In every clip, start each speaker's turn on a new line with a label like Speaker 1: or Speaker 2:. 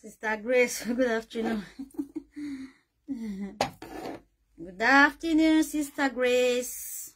Speaker 1: Sister Grace, good afternoon. Good afternoon, Sister Grace.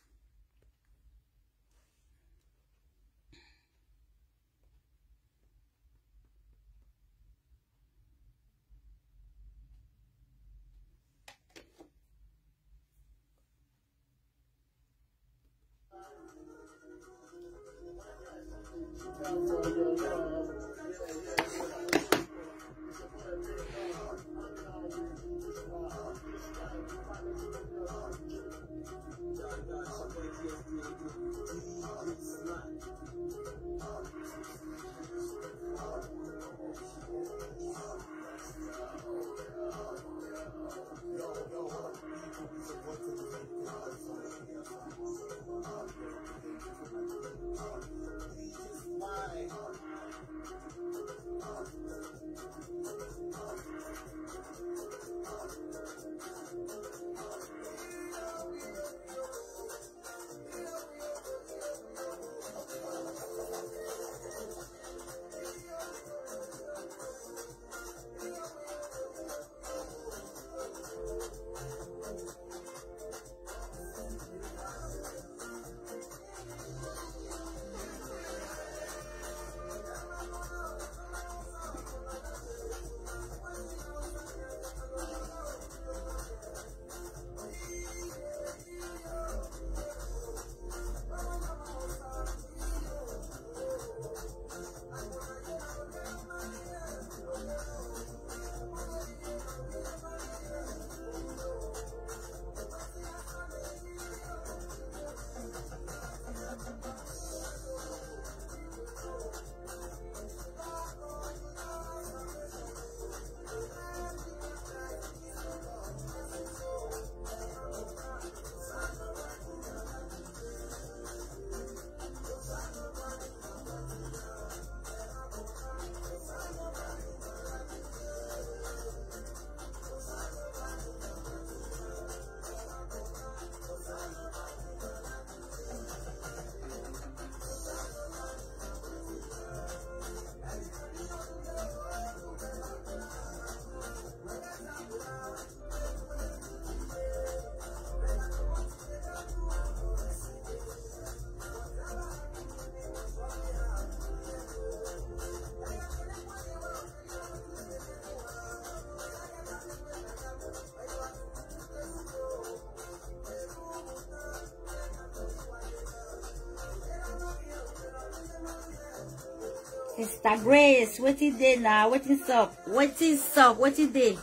Speaker 1: Sister Grace, what is there now? What is up? What is up? What is there?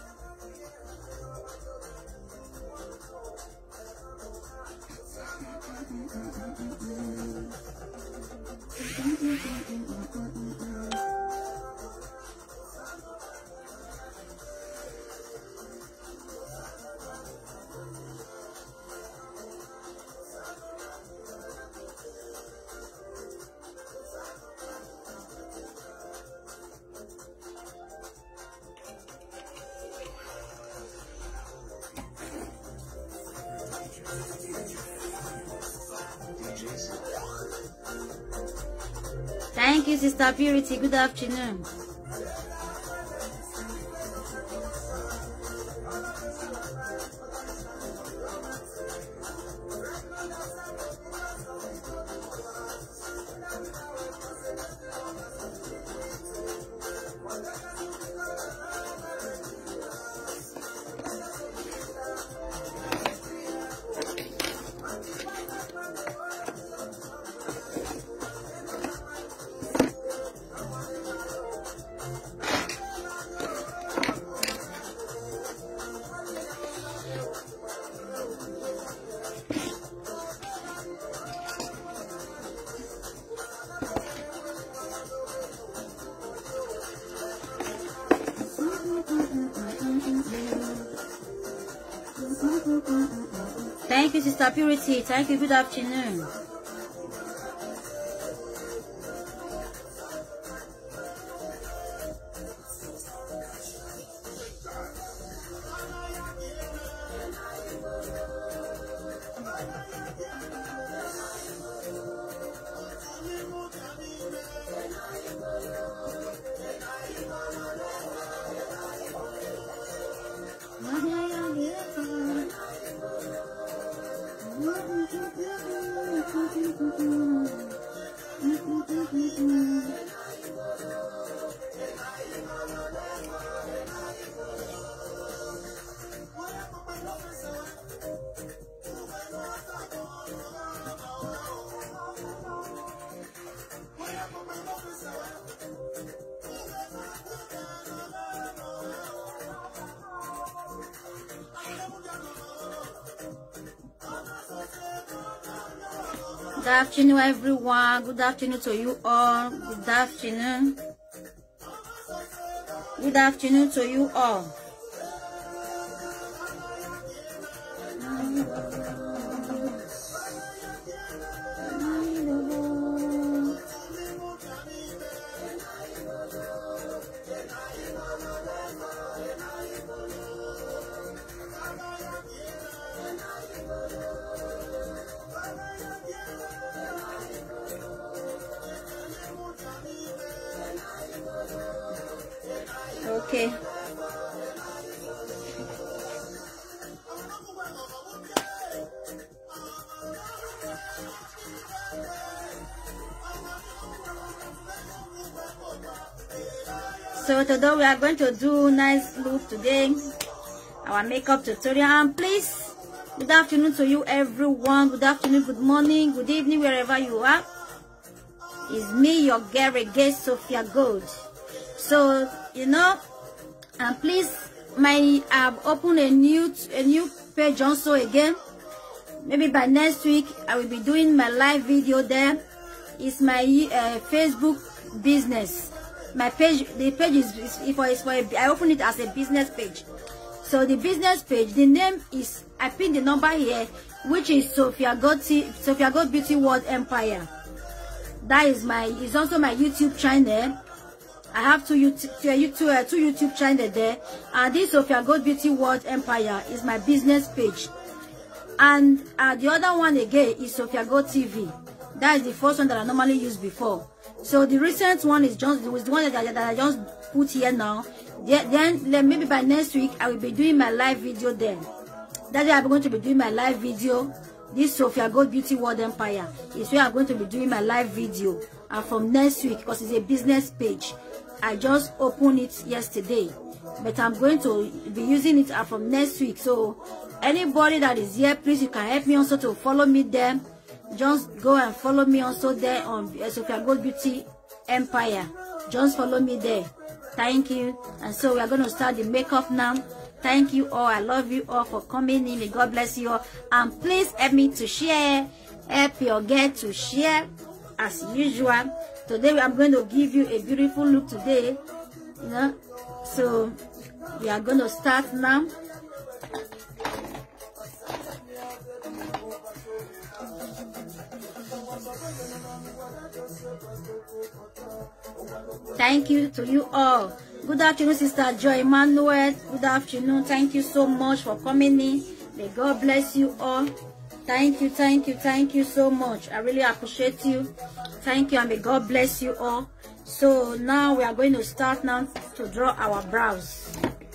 Speaker 1: Thank you, Sister Purity. Good afternoon. Thank you, Sister Purity. Thank you. Good afternoon. Good afternoon, everyone. Good afternoon to you all. Good afternoon. Good afternoon to you all. Okay. So today we are going to do nice look today, our makeup tutorial. And please, good afternoon to you everyone. Good afternoon, good morning, good evening, wherever you are. It's me, your girl again, Sophia Gold. So you know, and please, I've opened a new page also again. Maybe by next week I will be doing my live video there. It's my Facebook business. My page, the page is I open it as a business page. So the business page, the name is, I pin the number here, which is Sophia Gold Beauty World Empire. That is it's also my YouTube channel. I have two YouTube channels there, and this Sophia Gold Beauty World Empire is my business page, and the other one again is Sophia Gold TV. That is the first one that I normally use before. So the recent one is just the one that I just put here now. Then maybe by next week I will be doing my live video there. That's where I'm going to be doing my live video. This Sophia Gold Beauty World Empire is where I'm going to be doing my live video. And from next week, because it's a business page, I just opened it yesterday, but I'm going to be using it from next week. So anybody that is here, please, you can help me also to follow me there. Just go and follow me also there on Sophia Gold Beauty Empire. Just follow me there. Thank you. And so we are going to start the makeup now. Thank you all. I love you all for coming in. May God bless you all. And please help me to share. Help your girl to share as usual. Today I'm going to give you a beautiful look today. You know. So we are going to start now. Thank you to you all. Good afternoon, Sister Joy Emmanuel. Good afternoon. Thank you so much for coming in. May God bless you all. Thank you, thank you, thank you so much. I really appreciate you. Thank you, and may God bless you all. So now we are going to start now to draw our brows.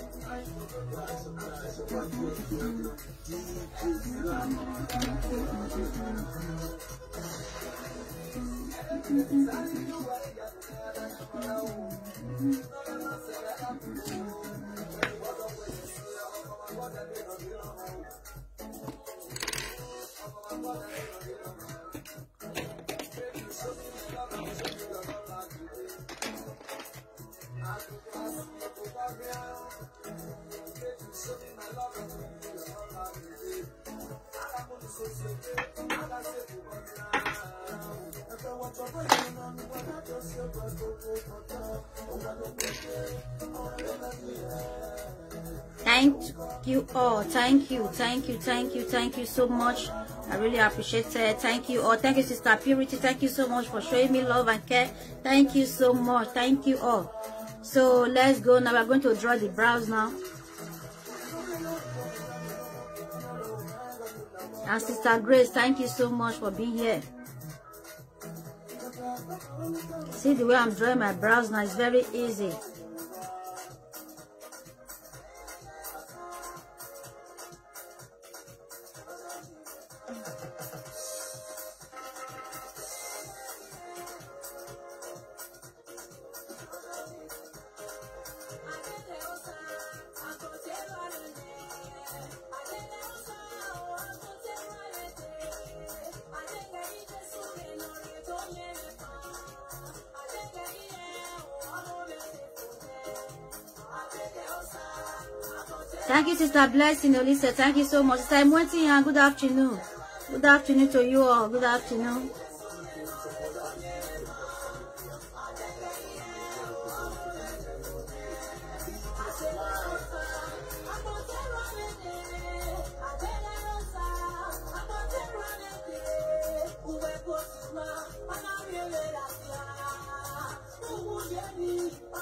Speaker 1: Thank you all. Thank you, thank you, thank you, thank you so much. I really appreciate it. Thank you all. Thank you, Sister Purity. Thank you so much for showing me love and care. Thank you so much. Thank you all. So let's go now. We're going to draw the brows now. And Sister Grace, thank you so much for being here. See the way I'm drawing my brows now, it's very easy. Thank you, Sister Blessing, Olisa. Thank you so much. Sister Mwenti, good afternoon. Good afternoon to you all. Good afternoon.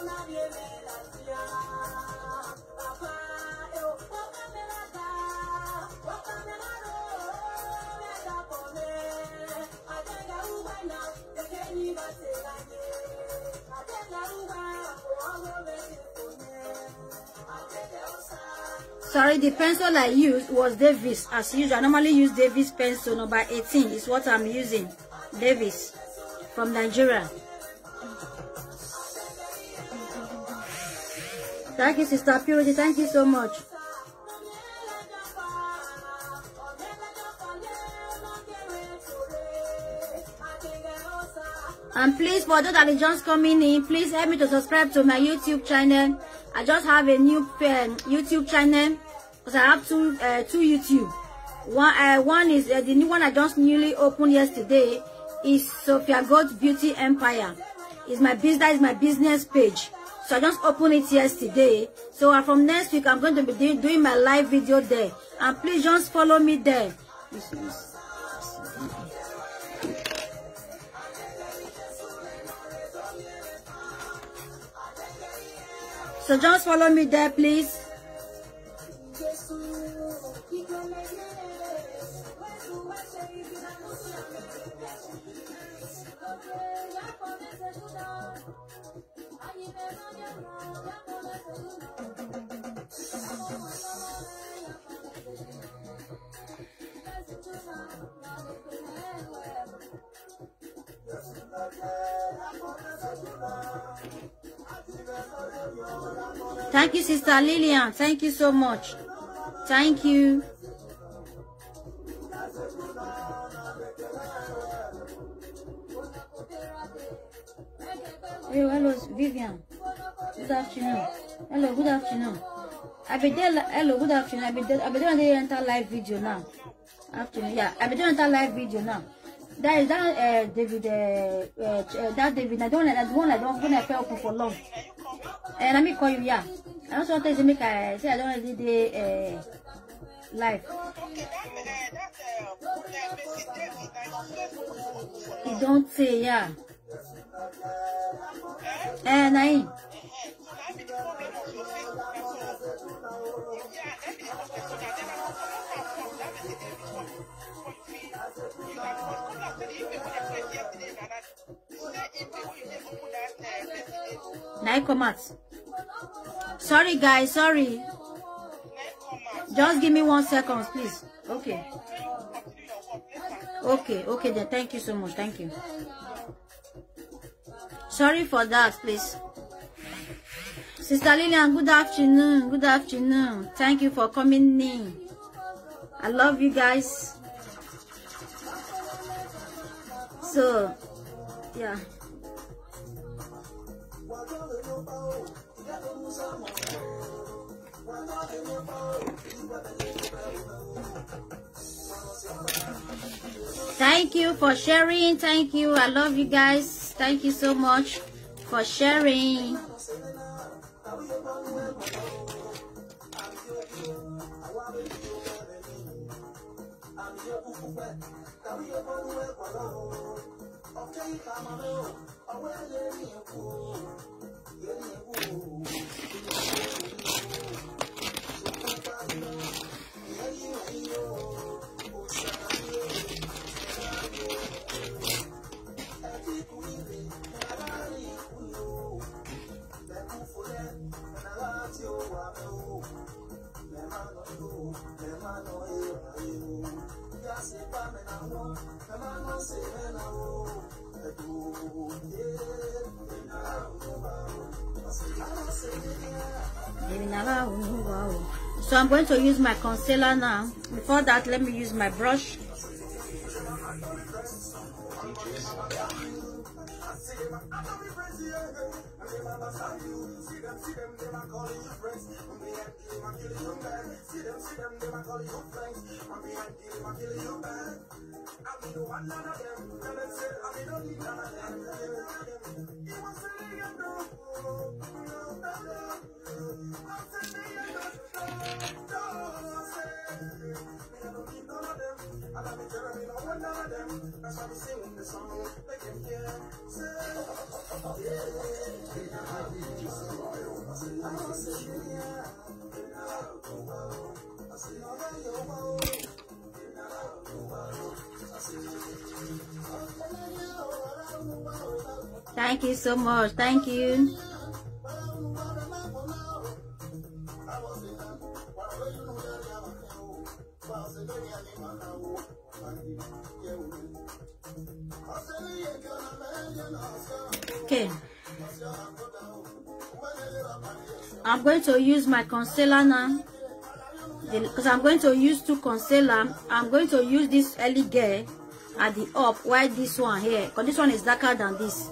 Speaker 1: Sorry, the pencil I used was Davis. As usual, I normally use Davis pencil number 18 is what I'm using. Davis from Nigeria. Thank you, Sister Purity. Thank you so much. And please, for those that are just coming in, please help me to subscribe to my YouTube channel. I just have a new YouTube channel because I have two YouTube. One is the new one I just newly opened yesterday is Sophia Gold Beauty Empire. Is my business, that is my business page. So I just opened it yesterday. So from next week I'm going to be doing my live video there. And please just follow me there. So just follow me there, please. Thank you, Sister Lillian. Thank you so much. Thank you. Hello, Vivian. Good afternoon. Hello, good afternoon. I'll be there. Hello, good afternoon. I'll be there on the enter live video now. Afternoon, yeah. I'll be there enter live video now. That is that David. That David. I don't like that one. I don't want to pay open for long. And let me call you. Yeah. I also want to make I say I don't want to do live. You don't say, yeah. Naim. Naim, come out. Sorry, guys. Sorry. Just give me 1 second, please. Okay. Okay, then. Thank you so much. Thank you. Sorry for that, please. Sister Lillian, good afternoon. Good afternoon. Thank you for coming in. I love you guys. So, yeah. Thank you for sharing. Thank you. I love you guys. Thank you so much for sharing. So I'm going to use my concealer now. Before that, let me use my brush. Thank you so much. Thank you. Okay. I'm going to use my concealer now. Because I'm going to use two concealer. I'm going to use this Elegant at the up, while this one here, because this one is darker than this.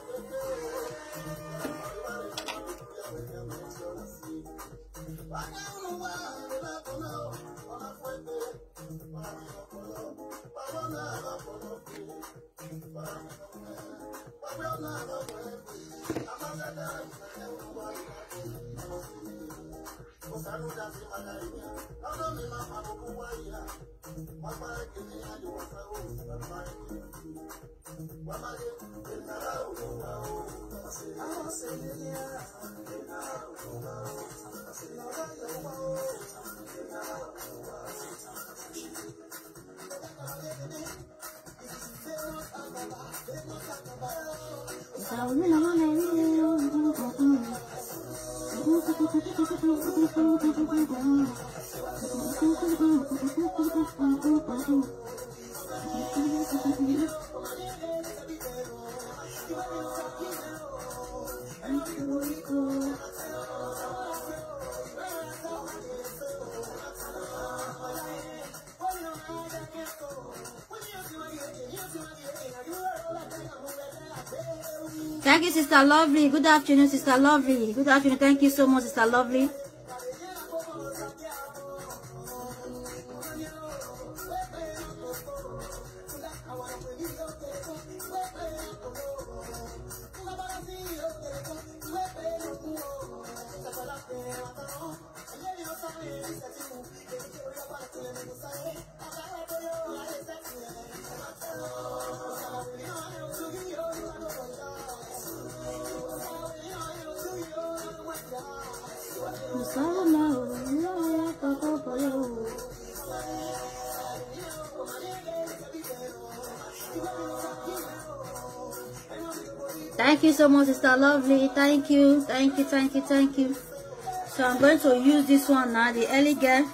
Speaker 1: Thank you, Sister Lovely. Good afternoon, Sister Lovely. Good afternoon. Thank you so much, Sister Lovely. Thank you so much, Sister Lovely. Thank you, thank you, thank you, thank you. So I'm going to use this one now, the Elegant.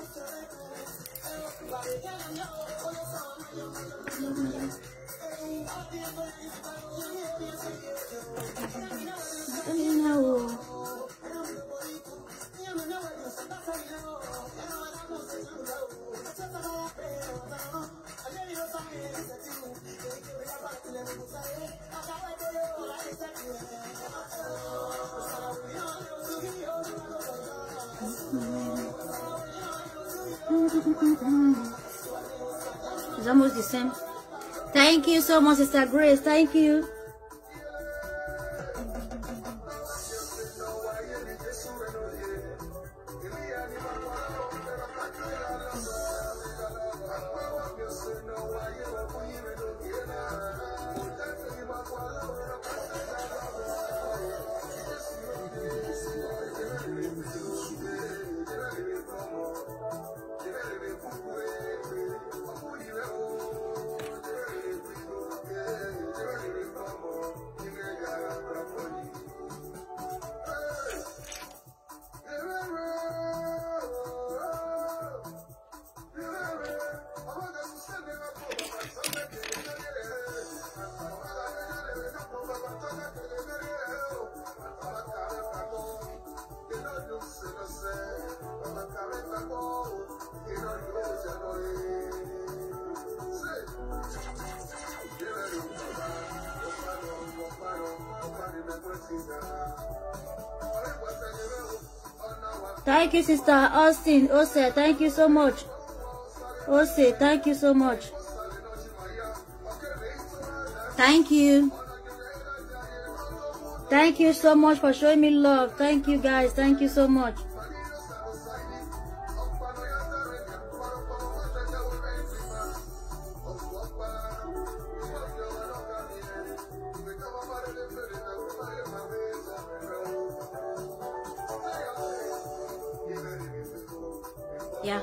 Speaker 1: It's almost the same. Thank you so much, Sister Grace. Thank you. Thank you, Sister Austin. Ose, thank you so much. Ose, thank you so much. Thank you. Thank you so much for showing me love. Thank you, guys. Thank you so much. Yeah.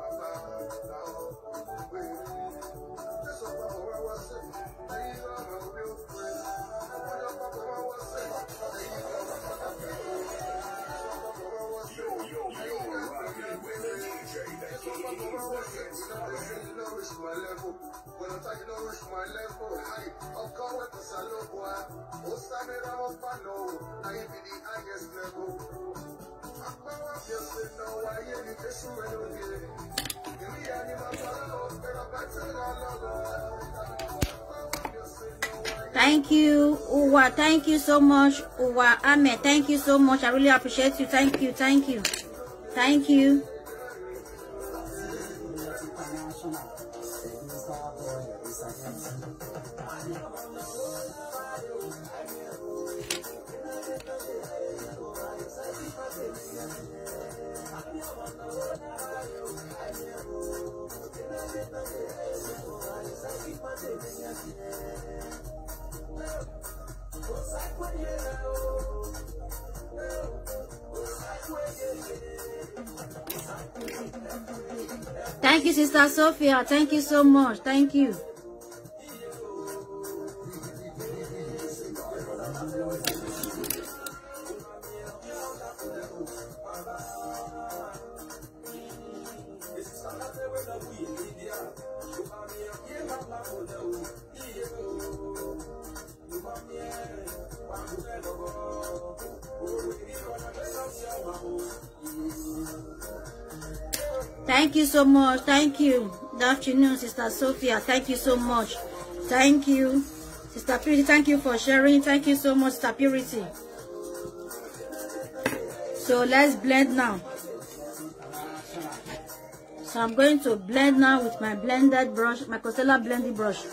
Speaker 1: Thank you, Uwa. Thank you so much, Uwa Ahmed. Thank you so much. I really appreciate you. Thank you. Thank you. Thank you. Thank you, Sister Sophia. Thank you so much. Thank you. Thank you so much. Thank you. Good afternoon, Sister Sophia. Thank you so much. Thank you. Sister Purity, thank you for sharing. Thank you so much, Sister Purity. So let's blend now. So I'm going to blend now with my blended brush, my Costella blending brush.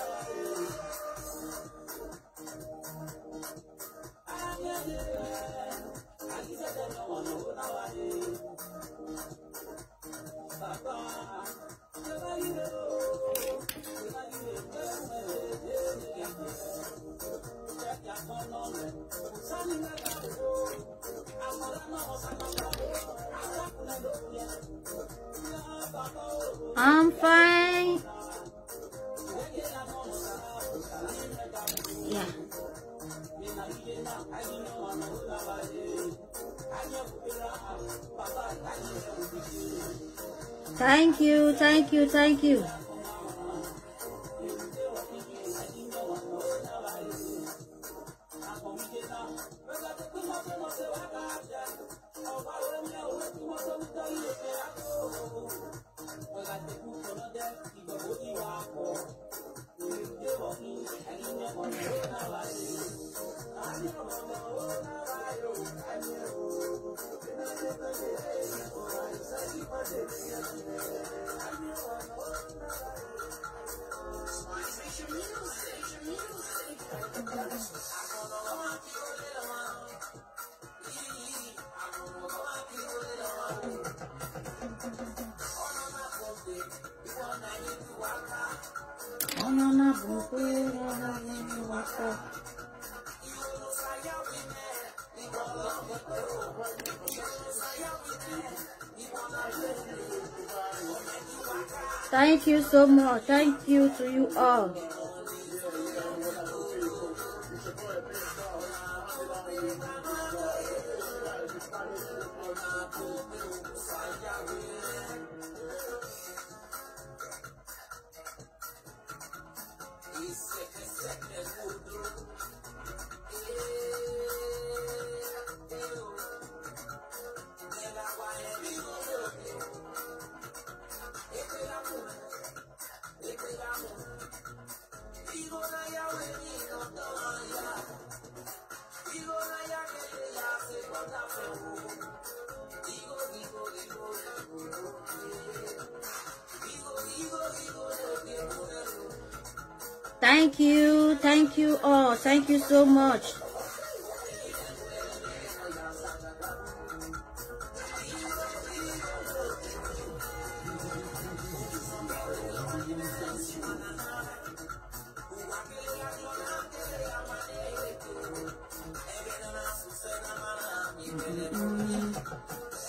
Speaker 1: I'm fine. Yeah. Thank you, thank you, thank you. Thank you so much. Thank you to you all. Thank you all. Thank you so much.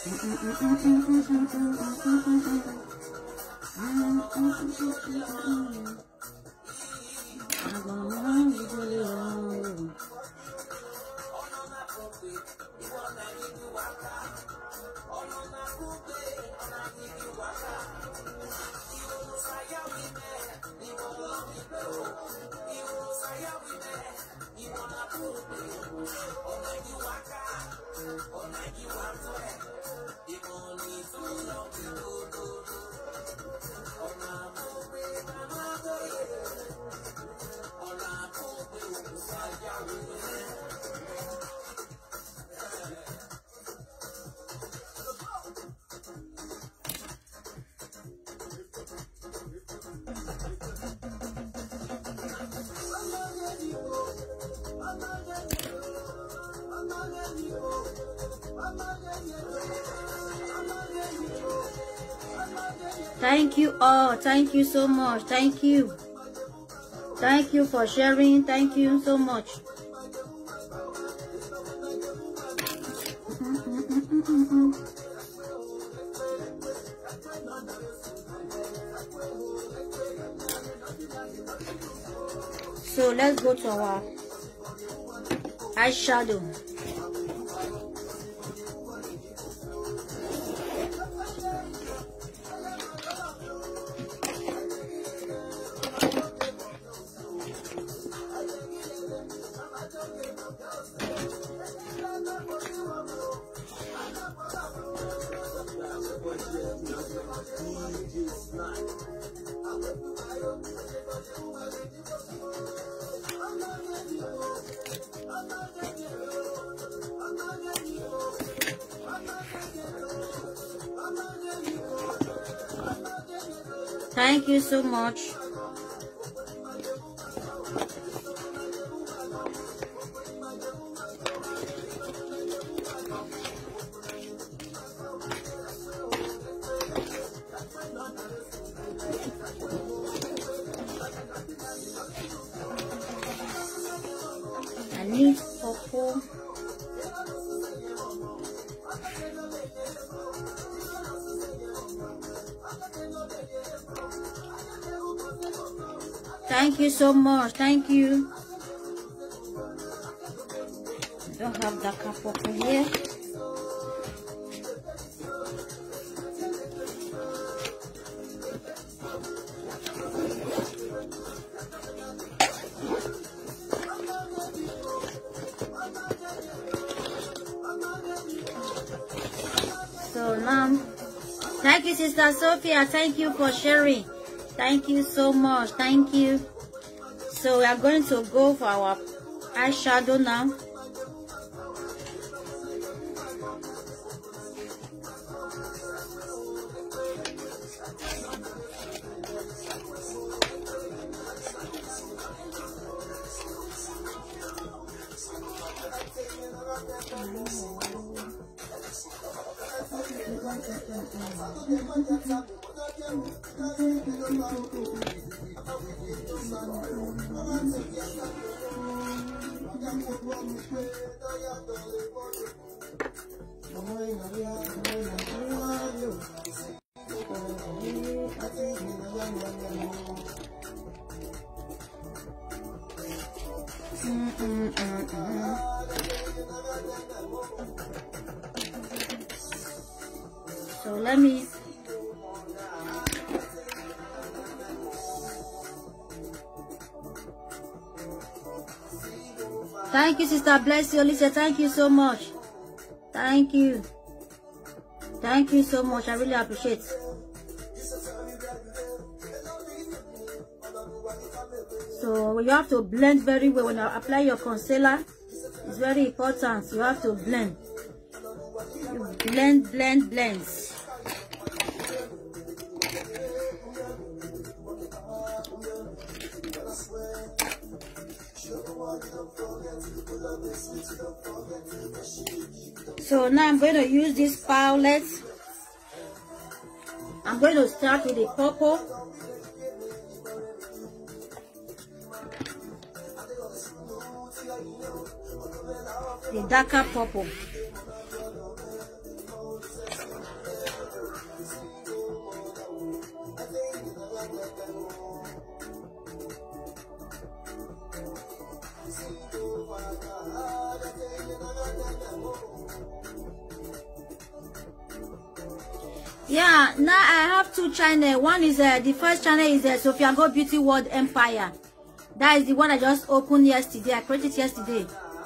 Speaker 1: Thank you all. Thank you so much. Thank you. Thank you for sharing. Thank you so much. So let's go to our eyeshadow. Thank you so much. I need purple. Thank you so much. Thank you. I don't have that purple here. So now, thank you, Sister Sophia. Thank you for sharing. Thank you so much. Thank you. So we are going to go for our eyeshadow now. So let me thank you, Sister Bless you, Alicia. Thank you so much. Thank you. Thank you so much. I really appreciate it. So you have to blend very well when you apply your concealer. It's very important. You have to blend. You blend, blend, blend. So now I'm going to use this palette. I'm going to start with the purple. The darker purple. Yeah, now I have two channels. One is the first channel is Sophia Gold Beauty World Empire. That is the one I just opened yesterday. I created it yesterday.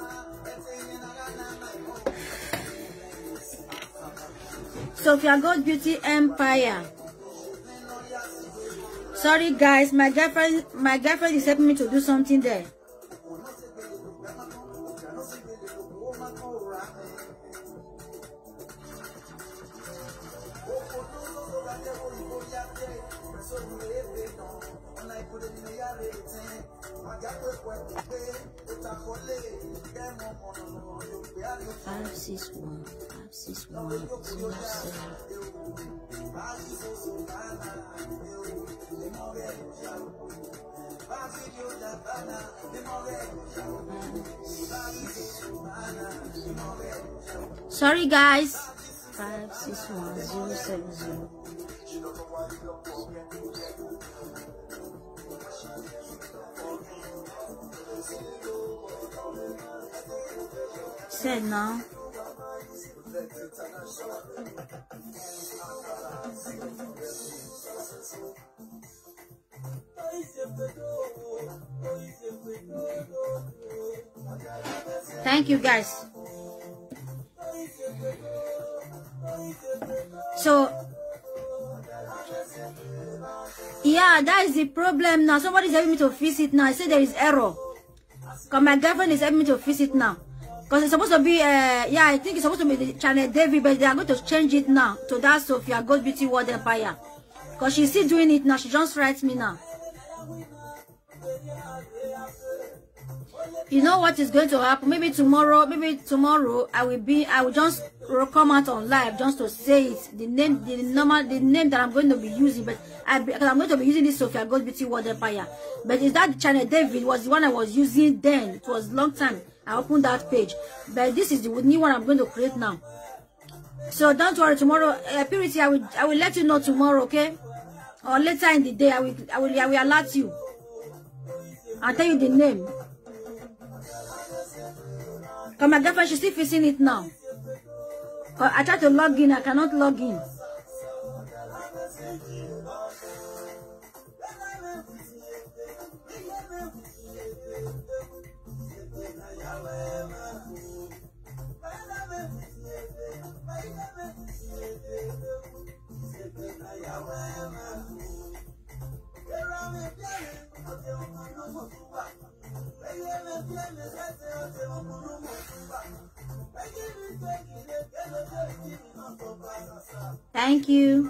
Speaker 1: Sophia Gold Beauty Empire. Sorry guys, my girlfriend is helping me to do something there. Five, six, one, 0, 7. Sorry guys. 5, 6, 1, 0, 7, 0. Said now. Thank you guys. So yeah, that is the problem now. Somebody's helping me to fix it now. I said there is error. Because my girlfriend is helping me to fix it now. Because it's supposed to be yeah, I think it's supposed to be the channel David, but they are going to change it now to that Sophia Gold Beauty World Empire. Because she's still doing it now. She just writes me now. You know what is going to happen? Maybe tomorrow I will just come out on live just to say it. The name that I'm going to be using, but because I'm going to be using this Sophia Gold Beauty World Empire. But is that channel David was the one I was using then? It was a long time. I opened that page, but this is the new one I'm going to create now. So don't worry. Tomorrow, Purity, I will let you know tomorrow, okay? Or later in the day, I will alert you. I'll tell you the name. Because my girlfriend, she's still fixing it now. Because I tried to log in, I cannot log in. Thank you.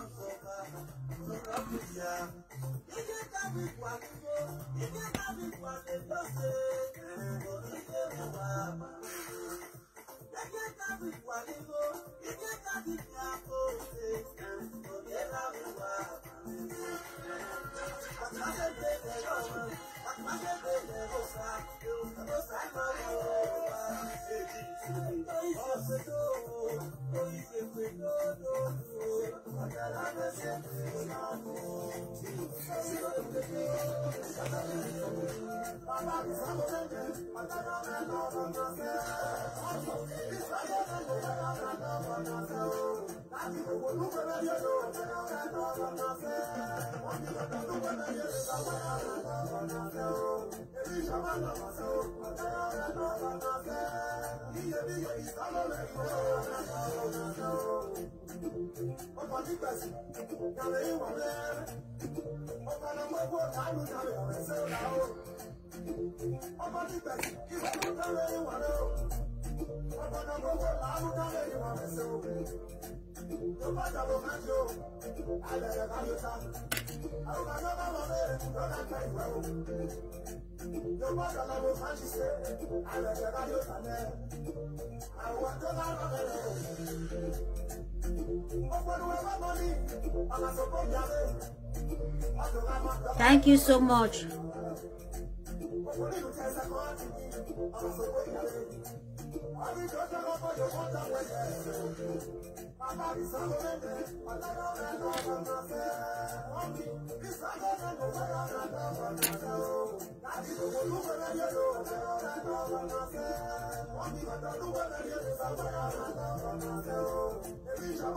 Speaker 1: Thank you so much.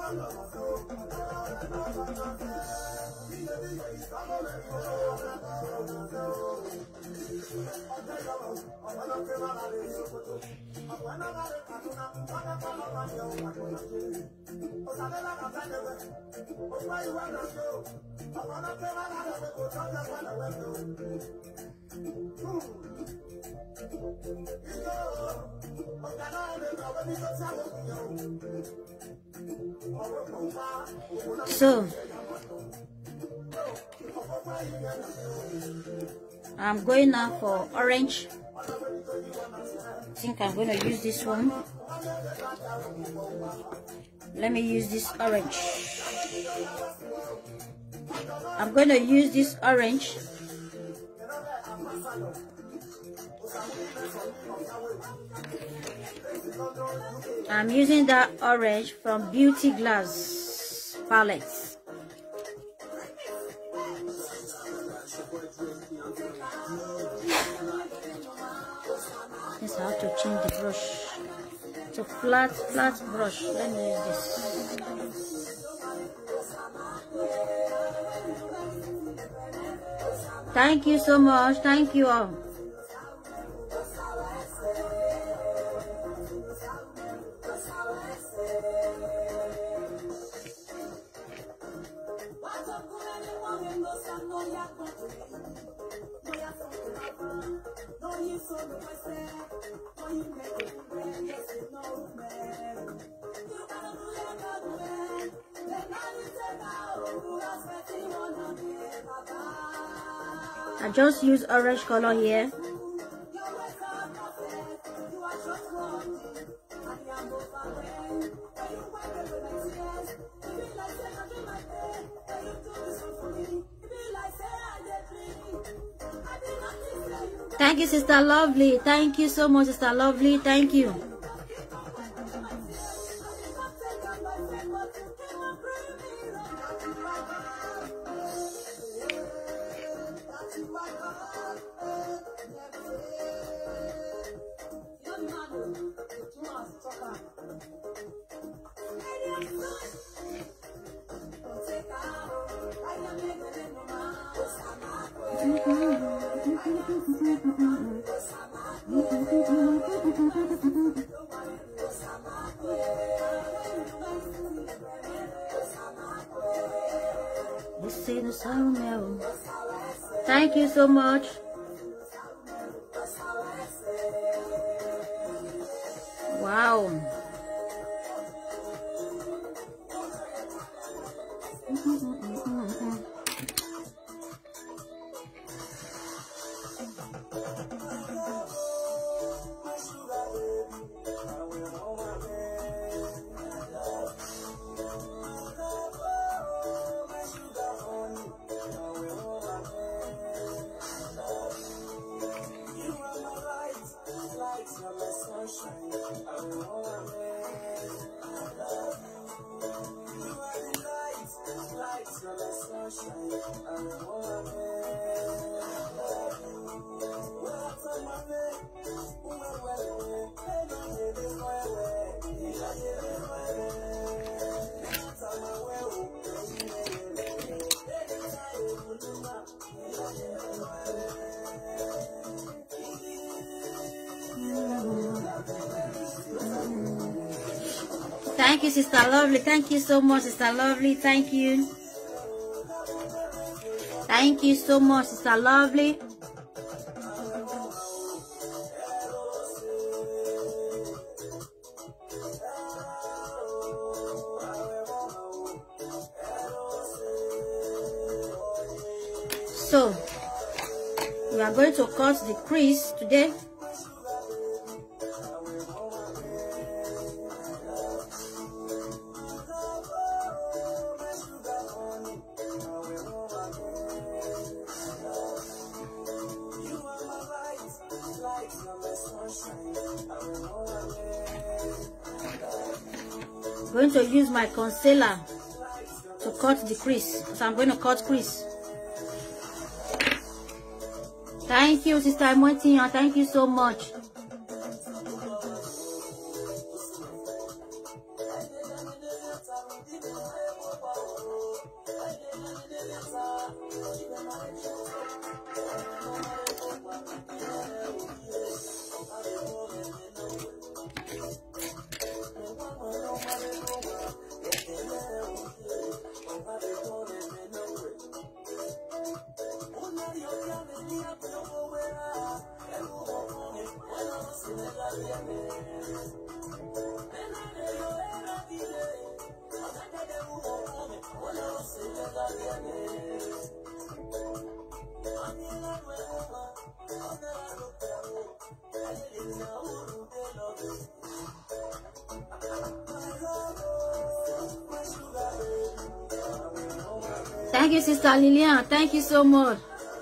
Speaker 1: So I'm going now for orange. I think I'm going to use this one. Let me use this orange. I'm going to use this orange. I'm using that orange from Beauty Glass palette. Yes, I have to change the brush. It's a flat brush. Let me use this. Thank you so much. Thank you all. I just use orange color here. Thank you, Sister Lovely. Thank you so much, Sister Lovely. Thank you. Thank you so much. Wow. Thank you, Sister Lovely. Thank you so much, Sister Lovely. Thank you. Thank you so much, Sister Lovely. So, we are going to cut the crease today. Going to use my concealer to cut the crease. So I'm going to cut crease. Thank you, Sister Martina. Thank you so much. Thank you, Sister Lillian. Thank you so much.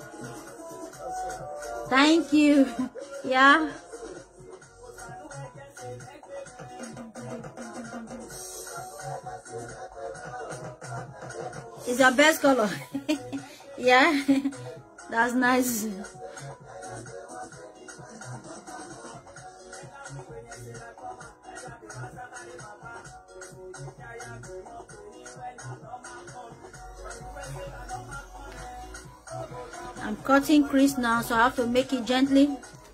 Speaker 1: Thank you. Yeah. It's your best color. Yeah. That's nice. I'm cutting crease now, so I have to make it gently.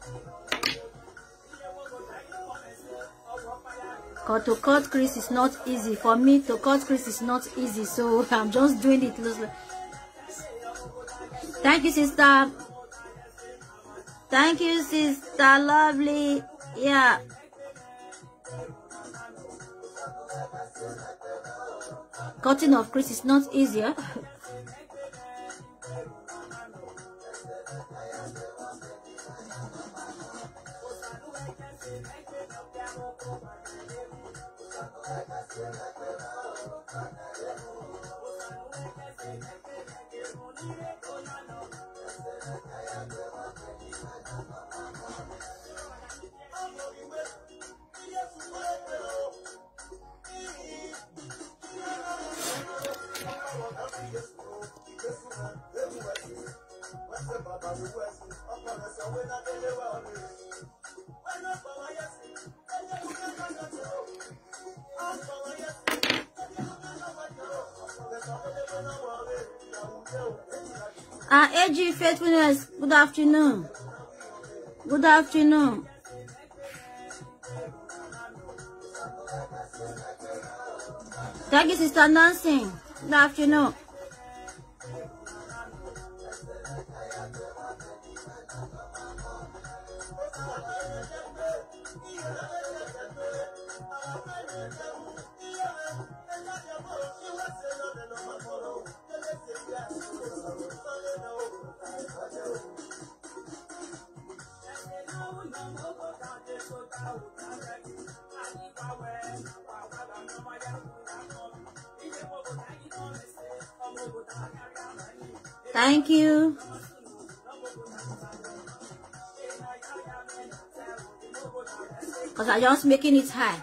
Speaker 1: To cut crease is not easy. For me, to cut crease is not easy, so I'm just doing it loosely. Thank you, sister. Thank you, sister. Lovely. Yeah. Cutting of crease is not easier. AG Faithfulness, good afternoon. Good afternoon. Thank you, Sister Nancy. Good afternoon. Thank you. Because I'm just making it high.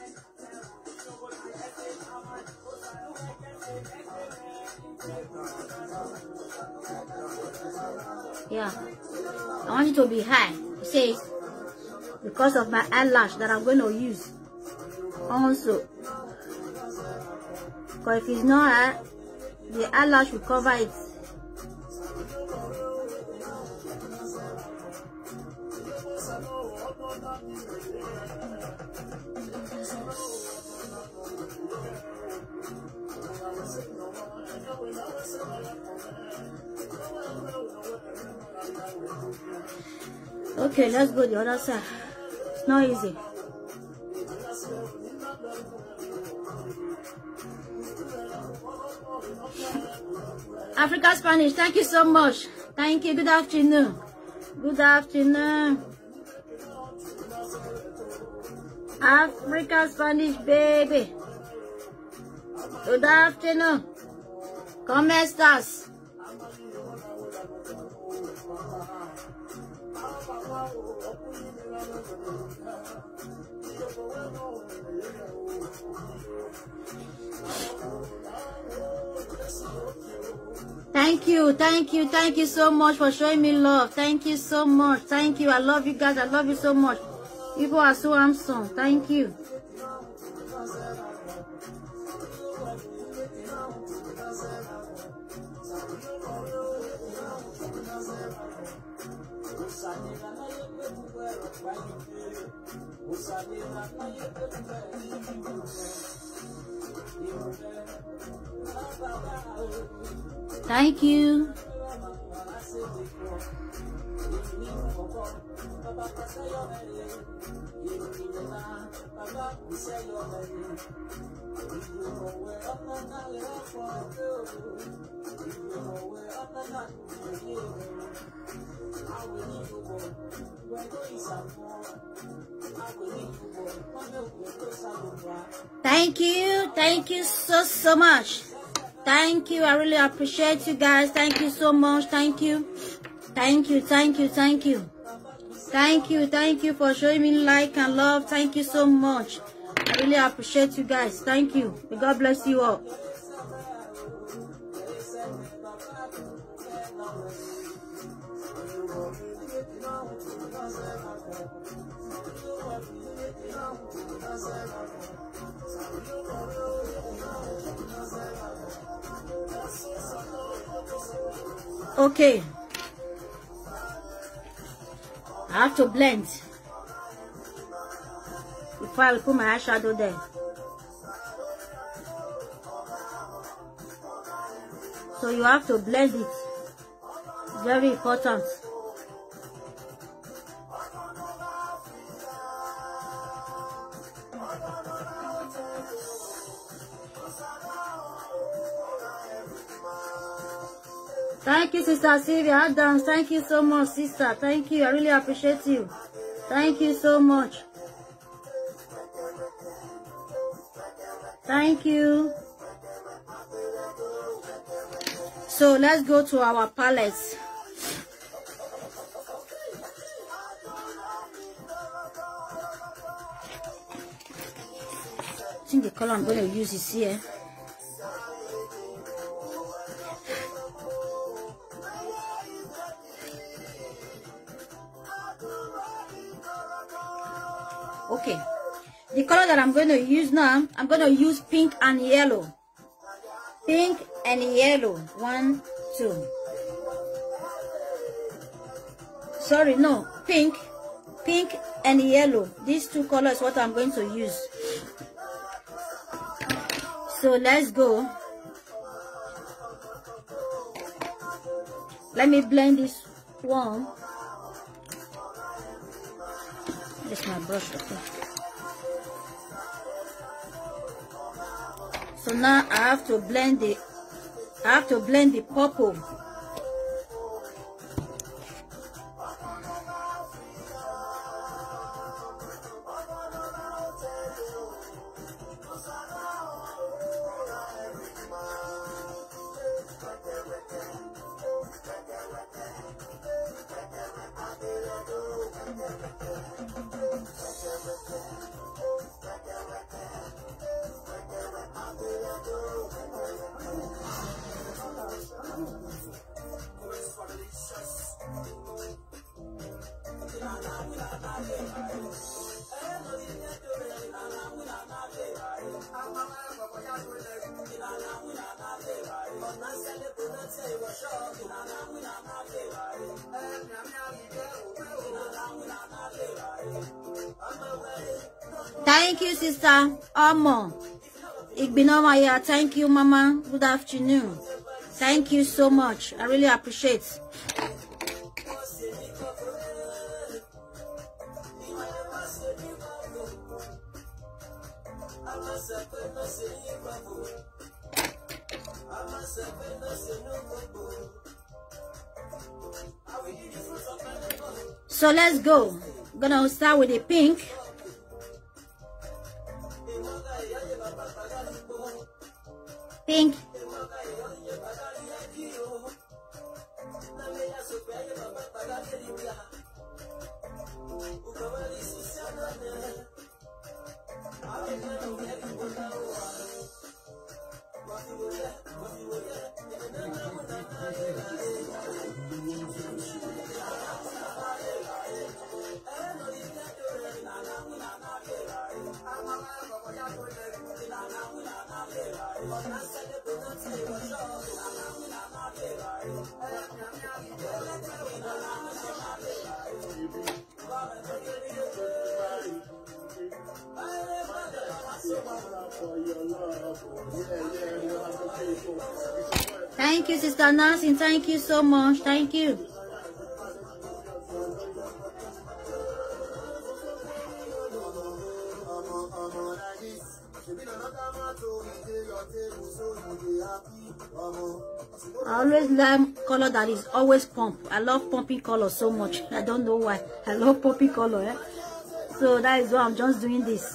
Speaker 1: Yeah. I want it to be high. You see, because of my eyelash that I'm going to use. Also. Because if it's not high, the eyelash will cover it. Okay, let's go the other side. It's not easy. Africa Spanish, thank you so much. Thank you. Good afternoon. Good afternoon. Africa Spanish, baby. Good afternoon. ¿Cómo estás? Thank you so much for showing me love. Thank you so much. Thank you. I love you guys. I love you so much. People are so handsome. Thank you. Thank you. Thank you so much. Thank you. I really appreciate you guys. Thank you so much. Thank you. Thank you for showing me like and love. Thank you so much. I really appreciate you guys. Thank you. May God bless you all. Okay, I have to blend before I will put my eyeshadow there. So you have to blend it. Very important. Thank you, Sister Sylvia Adams. Thank you so much, sister. Thank you. I really appreciate you. Thank you so much. Thank you. So let's go to our palettes. I think the color I'm going to use is here. Okay, the color that I'm going to use now, I'm going to use pink and yellow. Pink and yellow. 1, 2. Sorry, no, pink and yellow. These two colors what I'm going to use. So let's go. Let me blend this one. This is my brush. Okay. So now I have to blend the purple. Thank you, Sister Amo. Igbinomaya. Thank you, Mama. Good afternoon. Thank you so much. I really appreciate. So let's go. I'm gonna start with the pink. Pink. Thank you, Sister Nancy. Thank you so much. Thank you. I always like color that is always pump. I love pumping color so much. I don't know why. I love pumping color. Eh? So that is why I'm just doing this.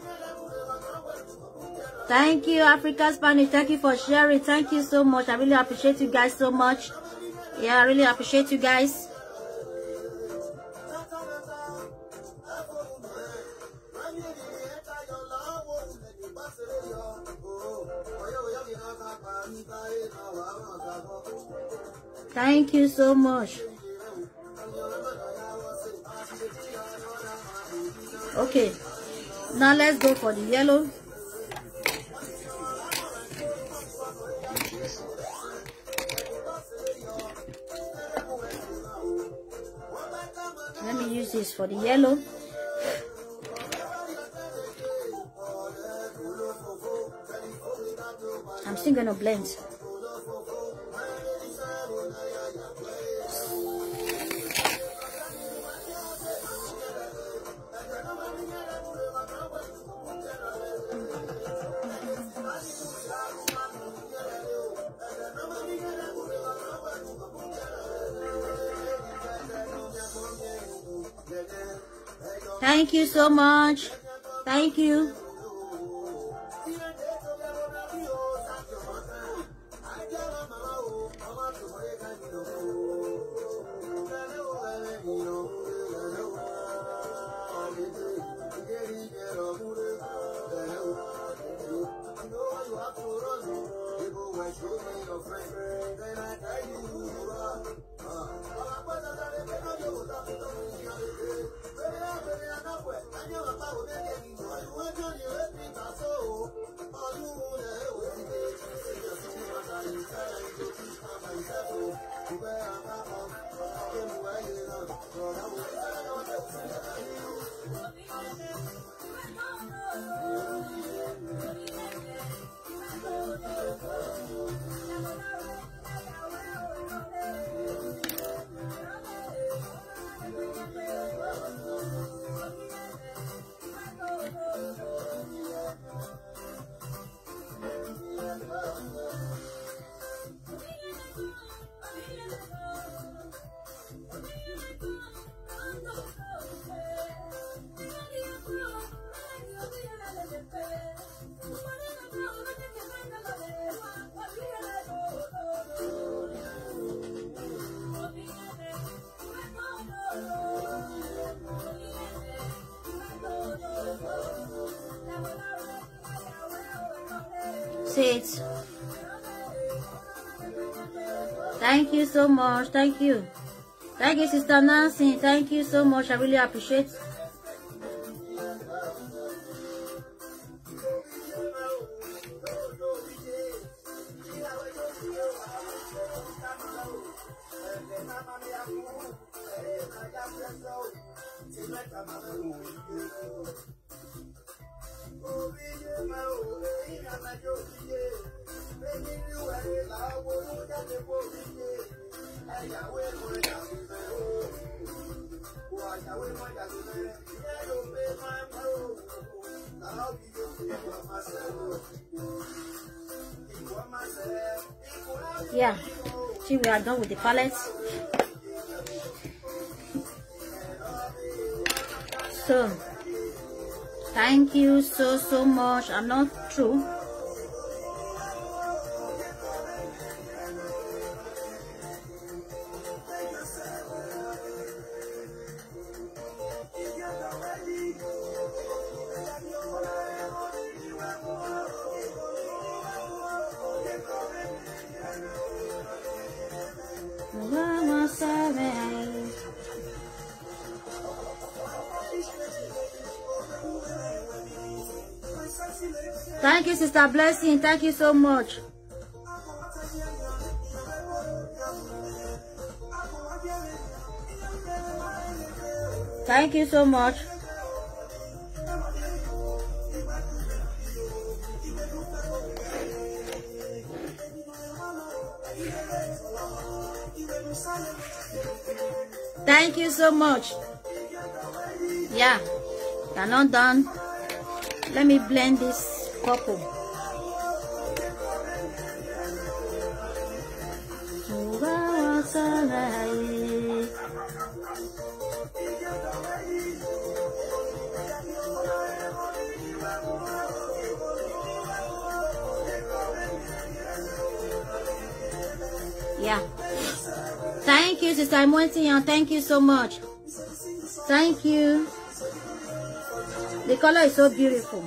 Speaker 1: Thank you, Africa Spanish. Thank you for sharing. Thank you so much. I really appreciate you guys so much. Yeah, I really appreciate you guys. Thank you so much. Okay, now let's go for the yellow. Let me use this for the yellow. I'm still gonna blend. Thank you so much. Thank you. Sit. Thank you so much. Thank you. Thank you, Sister Nancy. Thank you so much. I really appreciate it. Yeah, see, we are done with the palettes. So thank you so much. I'm not through. Thank you, Sister Blessing. Thank you so much. Thank you so much. Thank you so much. Yeah, you're not done. Let me blend this purple. Yeah. Thank you, Sister Mointian. Thank you so much. Thank you. The color is so beautiful.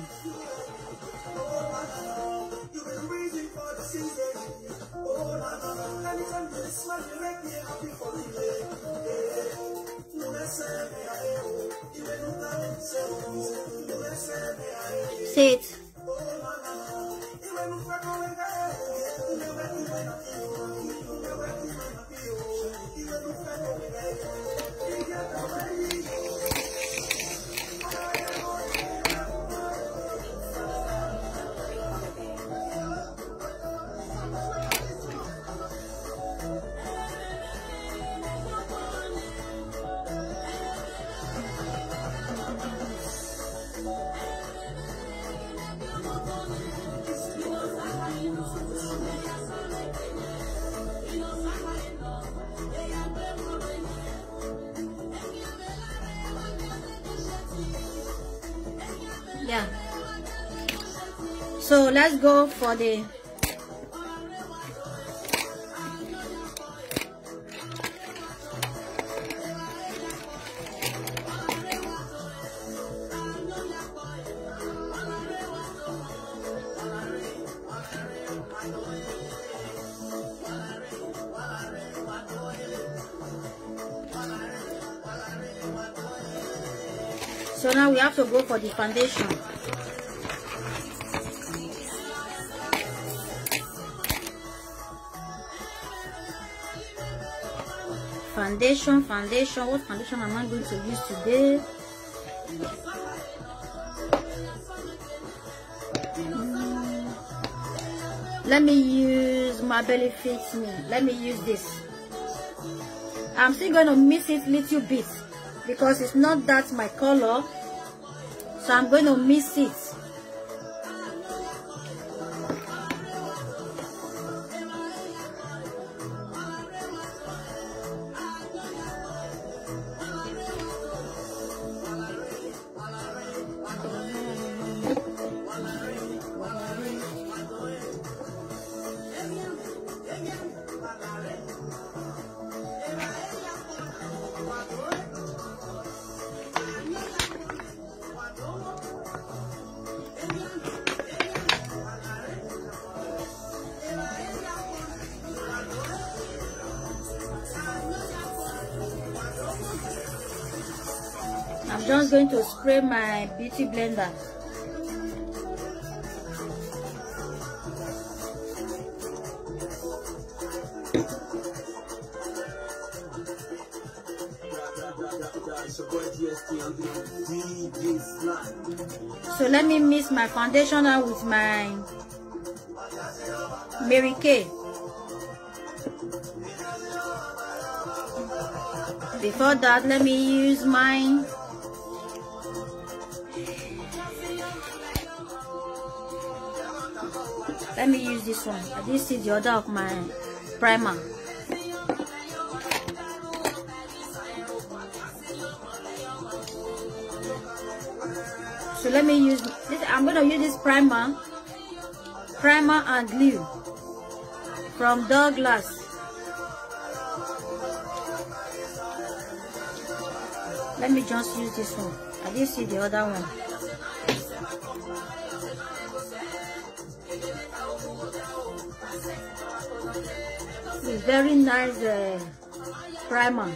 Speaker 1: Say it. Yeah. So let's go for the So now we have to go for the foundation. Foundation. What foundation am I going to use today? Let me use My Belly Fits Me. Let me use this. I'm still going to mix it a little bit because it's not that my color, so I'm going to mix it. I'm just going to spray my beauty blender. So let me mix my foundation out with my Mary Kay. Before that, let me use mine. Let me use this one. This is the order of my primer. So let me use this. I'm going to use this primer and glue from Douglas. Let me just use this one. I didn't see the other one. It's very nice primer.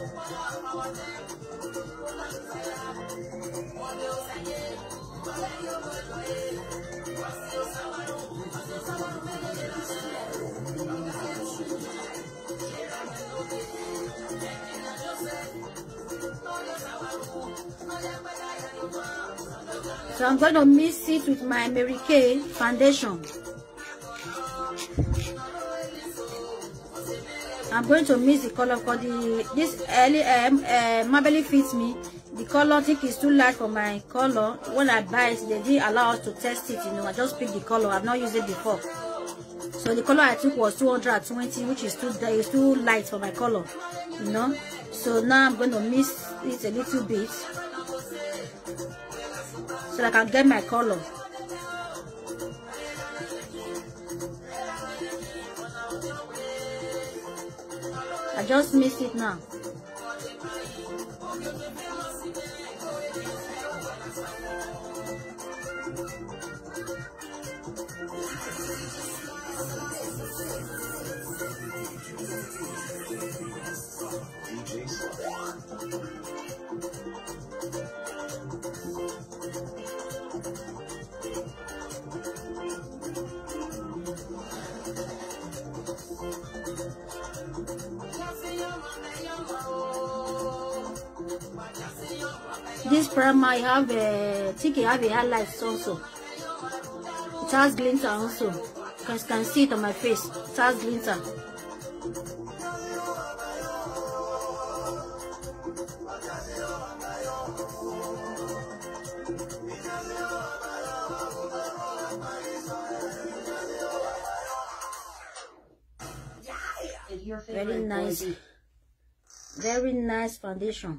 Speaker 1: So I'm going to mix it with my Mary Kay foundation. I'm going to mix the color for this early Maybelline fits me. The color I think is too light for my color. When I buy it, they didn't allow us to test it. You know, I just picked the color. I've not used it before. So the color I took was 220, which is too light for my color. You know. So now I'm going to mix it a little bit so that I can get my color. I just mixed it now. This primer I have I think I have a highlight also. It has glitter also. You guys can see it on my face. It has glitter. Very nice. Very nice foundation.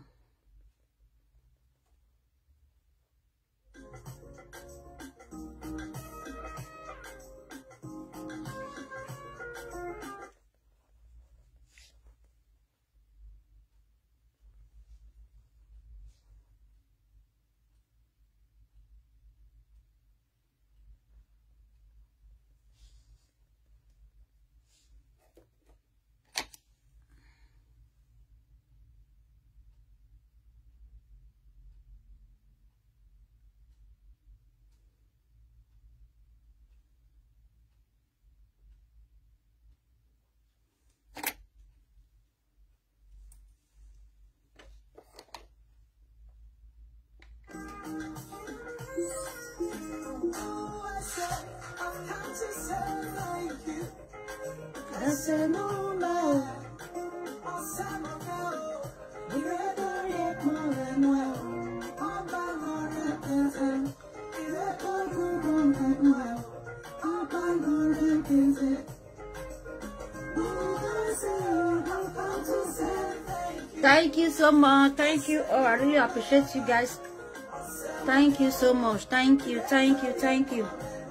Speaker 1: Thank you so much. Thank you. Oh, I really appreciate you guys. Thank you so much. Thank you. Thank you. Thank you.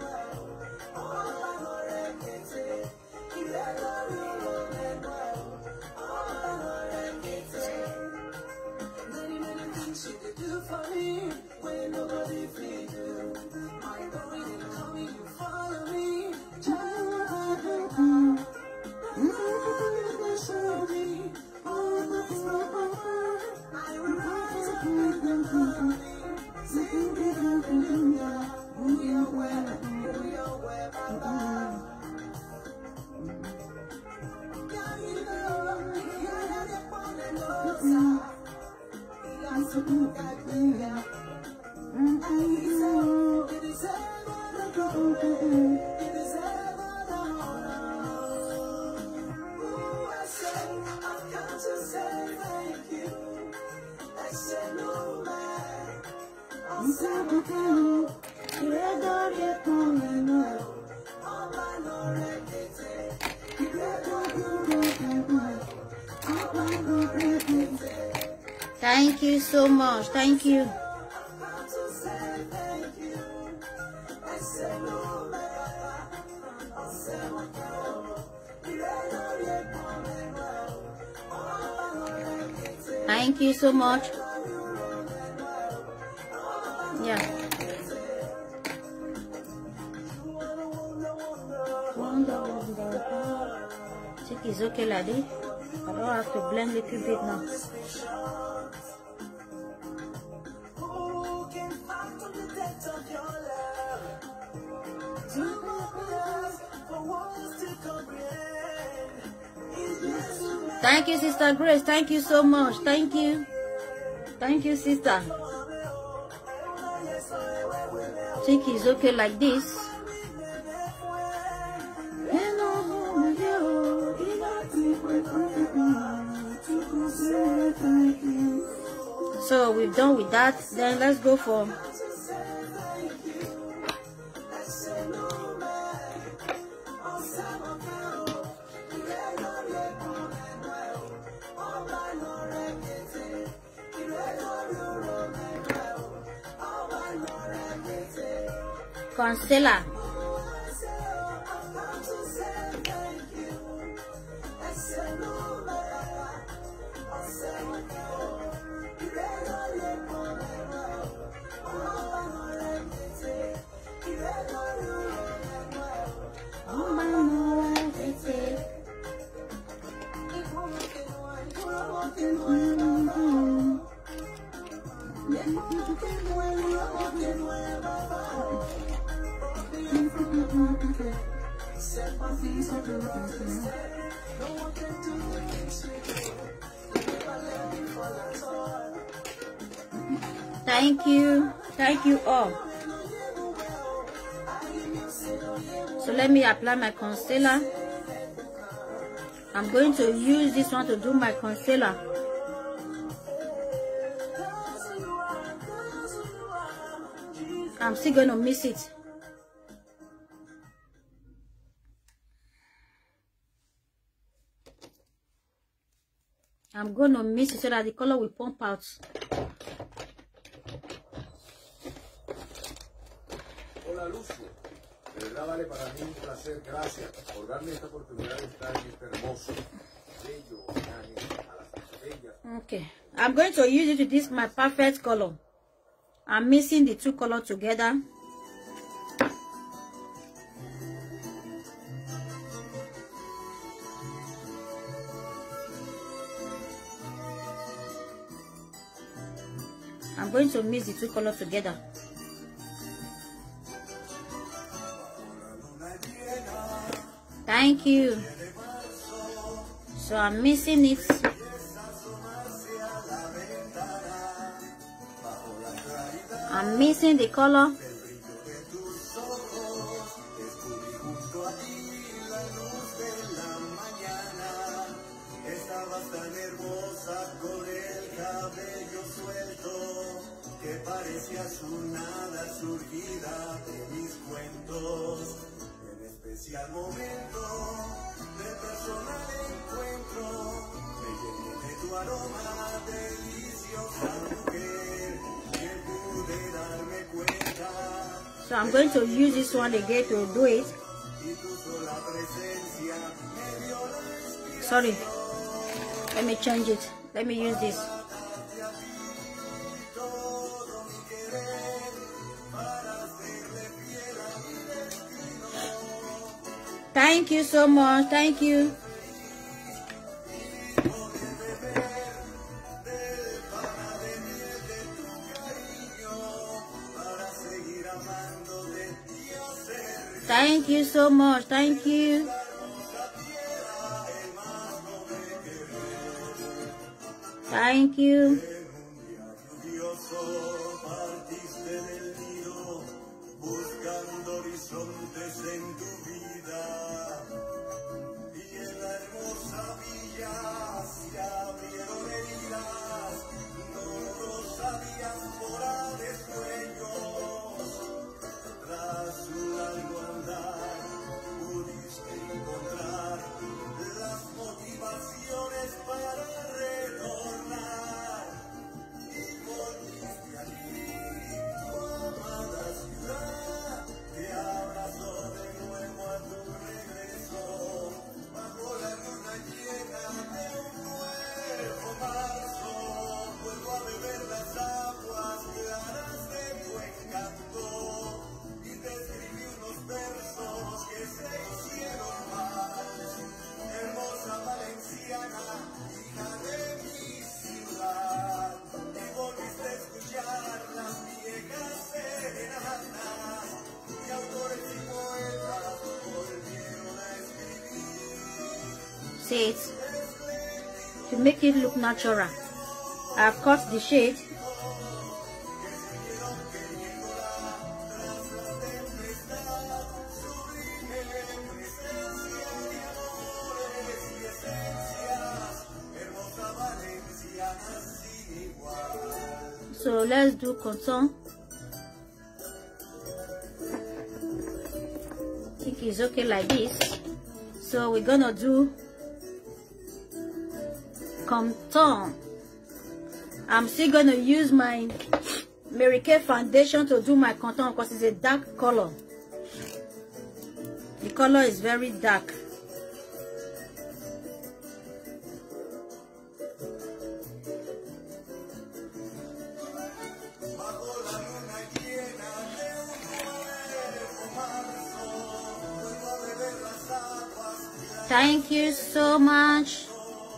Speaker 1: Thank you so much. Thank you. Thank you so much. Yeah. I think it's okay like this. I don't have to blend a little bit now. Thank you, Sister Grace. Thank you so much. Thank you. Thank you, sister. I think it's okay like this. So we've done with that. Then let's go for concealer. Thank you all. So let me apply my concealer. I'm going to use this one to do my concealer. I'm still going to mix it. I'm going to mix it so that the color will pump out.
Speaker 2: Hola Lucio, de verdad vale para mí un placer, gracias por darme esta oportunidad de estar en este hermoso, bello homenaje a las bellas.
Speaker 1: Okay, I'm going to use it to this my perfect color. I'm mixing the two colors together. I'm going to mix the two colors together. Thank you. So I'm mixing it. I'm mixing the color.
Speaker 3: Parecías una hada surgida de mis cuentos, en especial momento de personal encuentro, me llené de tu aroma, deliciosa mujer, que pude darme cuenta.
Speaker 1: So I'm going to use this one again to do it. Sorry, let me change it. Let me use this. Thank you so much. Thank you. Thank you so much. Thank you. Thank you. see it, to make it look natural. I've cut the shade. So let's do contour. I think it's okay like this. So we're gonna do contour. I'm still gonna use my Mary Kay foundation to do my contour because it's a dark color. The color is very dark. Thank you so much.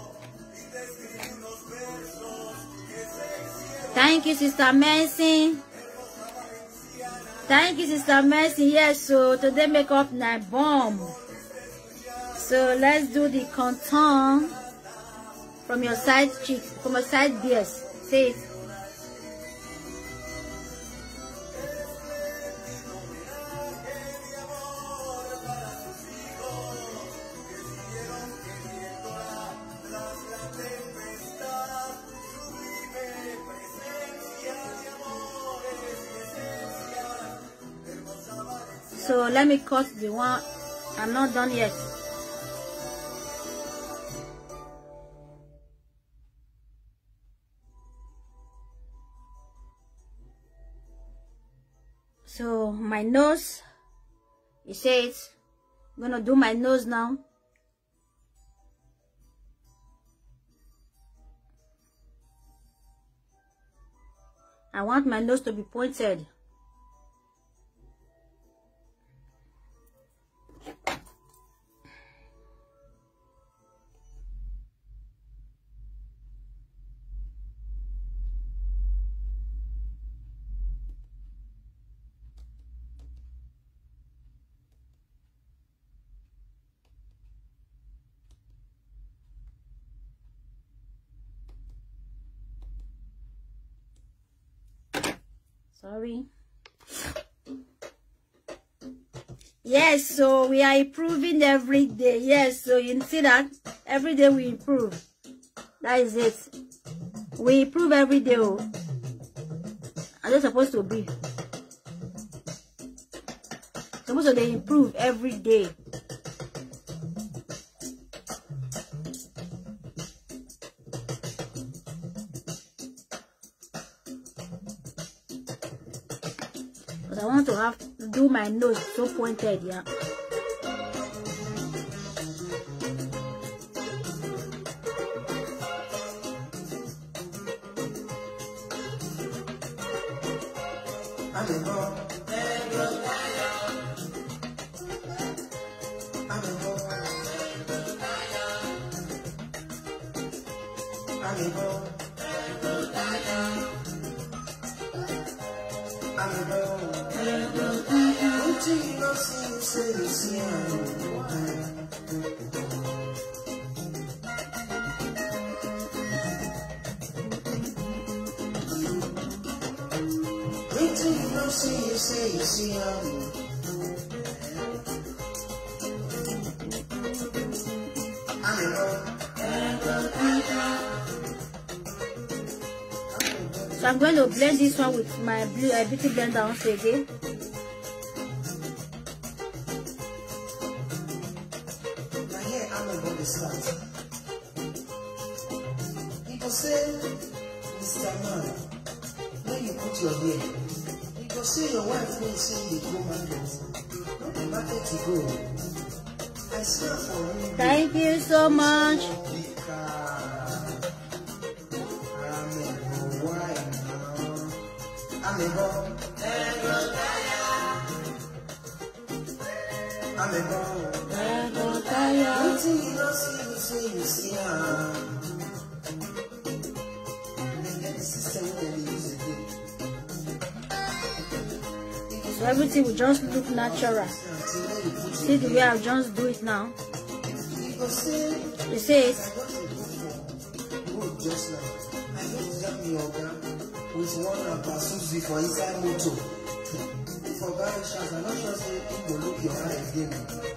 Speaker 1: Thank you, Sister Mercy. Thank you, Sister Mercy. Yes, so today makeup night bomb. So let's do the contour from your side cheek, from your side beers. See it. So let me cut the one. I'm not done yet. So my nose, you say it. I'm gonna do my nose now. I want my nose to be pointed. Sorry. Yes, so we are improving every day. Yes, so you see that every day we improve. That is it. We improve every day. Oh. And they're supposed to be. Supposed to they improve every day. I want to have to do my nose so pointed, yeah. So I'm going to blend this one with my blue beauty blender once again.
Speaker 3: People say, Mr. Man, when you put your hair, people say your wife will send the woman not the market to go. I swear for you.
Speaker 1: Thank you so much. So everything will just look natural. See the way I'll just do it now. It says,
Speaker 3: good just now. I don't get me organ with one Susie for inside motor. For garage shots, I'm not sure say you will look your eye again.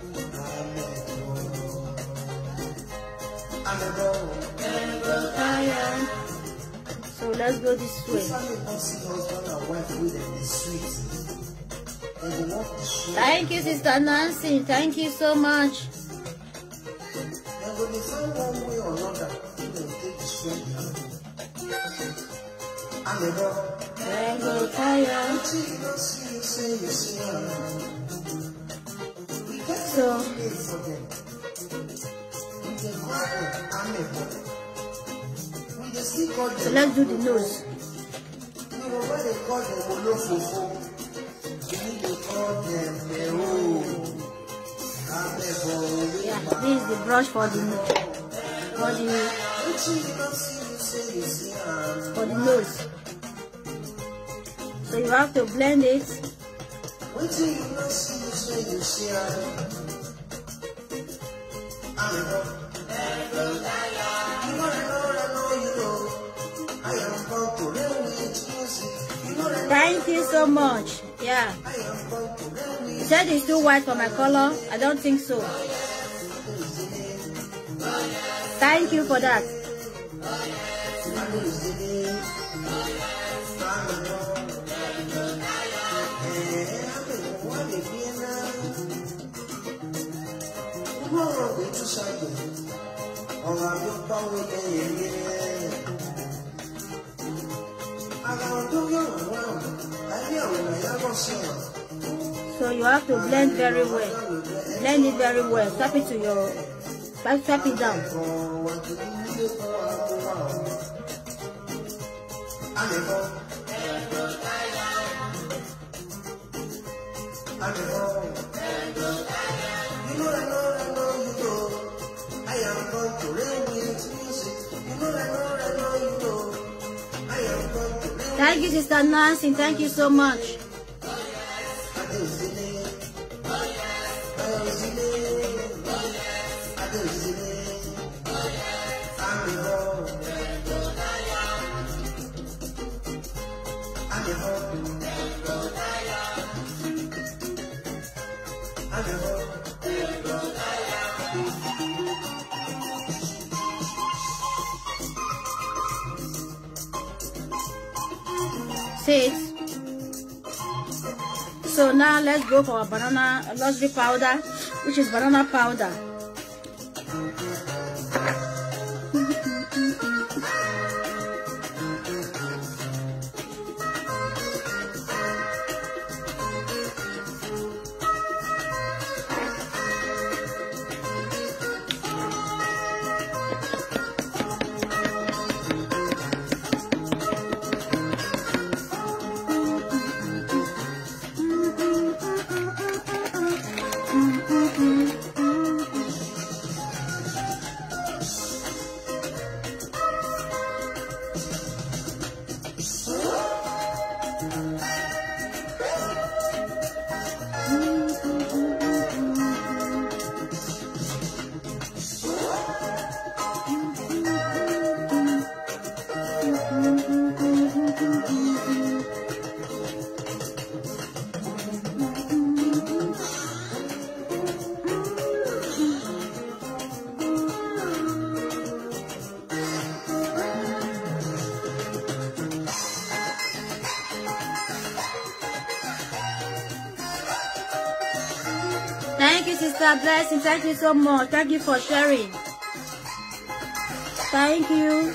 Speaker 3: I'm a
Speaker 1: tired. So let's go this way. Thank you, Sister Nancy. Thank you so much. So let's do the nose. Yeah, this is the brush for the nose. So you have to blend it. Thank you so much. Yeah. You said it's too white for my color. I don't think so. Thank you for that. So you have to blend very well. Blend it very well. Tap it to your, tap it down. Thank you, Sister Nancy. Thank you so much. So now let's go for a banana luxury powder, which is banana powder. Thank you, Sister Blessing. Thank you so much. Thank you for sharing. Thank you.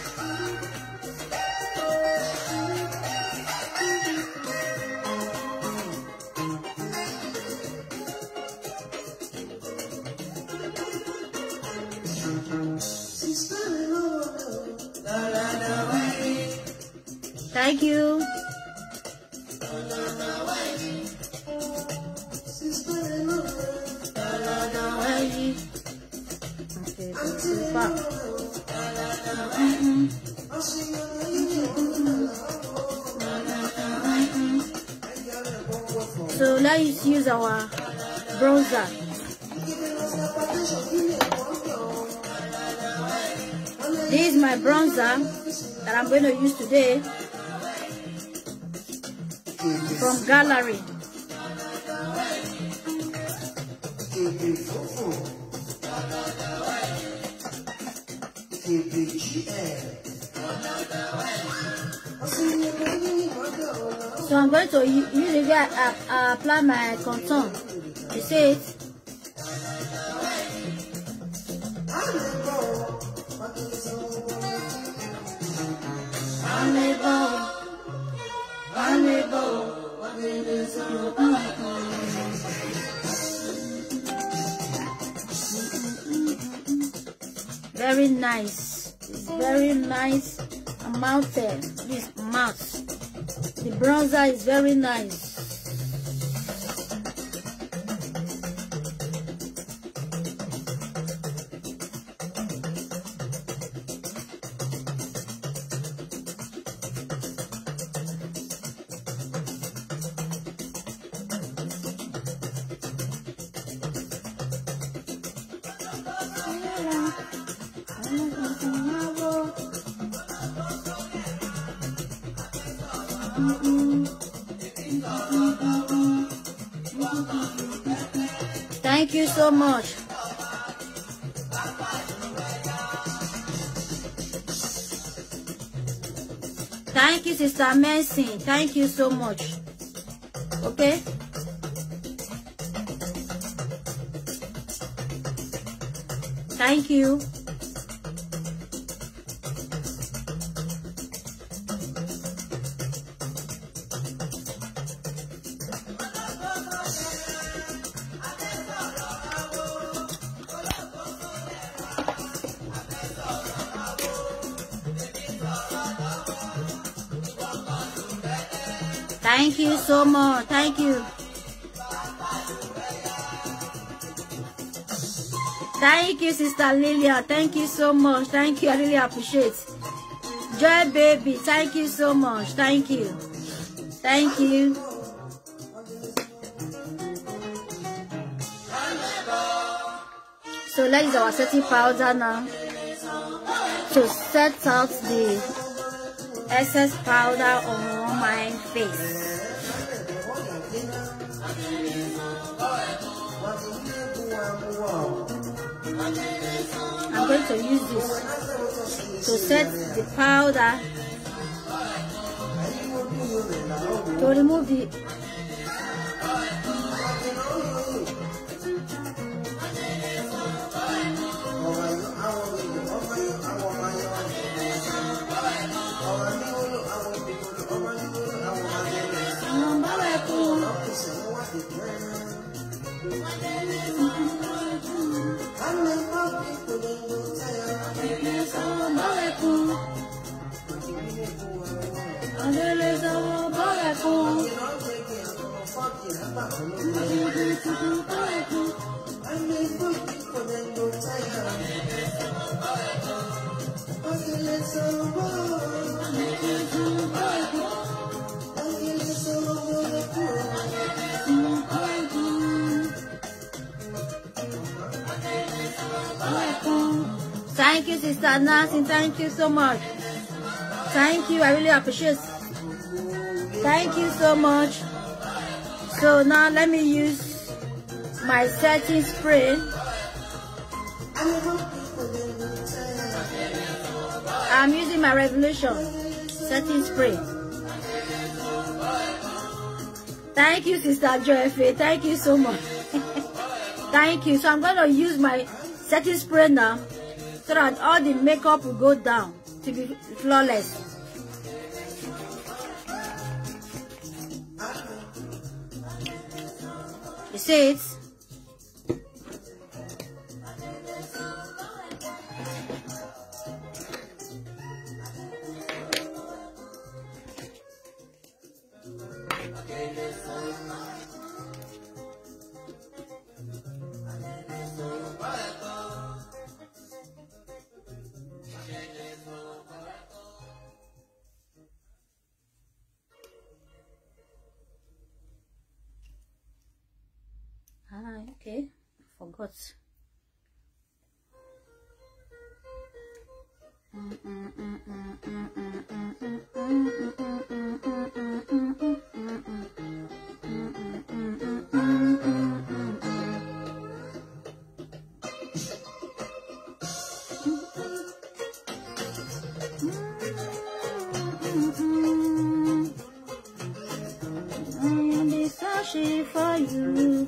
Speaker 1: Thank you. So let's use our bronzer. This is my bronzer that I'm going to use today from Gallery. So I'm going to use it where I apply my contour. You see it? Very nice. It's very nice. Mounted. This mouth. The bronzer is very nice. Thank you so much. Thank you, Sister Mercy. Thank you so much. Okay. Thank you. Thank you so much. Thank you. Thank you, Sister Lilia. Thank you so much. Thank you. I really appreciate it. Joy Baby. Thank you so much. Thank you. Thank you. So let's use our setting powder now to set out the excess powder on my face. I'm going to use this to set the powder to remove the Thank you, Sister Nancy. Thank you so much. Thank you. I really appreciate it. Thank you so much. So now let me use my setting spray. I'm using my Revolution setting spray. Thank you, Sister Joy. Thank you so much. Thank you. So I'm going to use my setting spray now so that all the makeup will go down to be flawless. You see it? Okay, forgot. For you,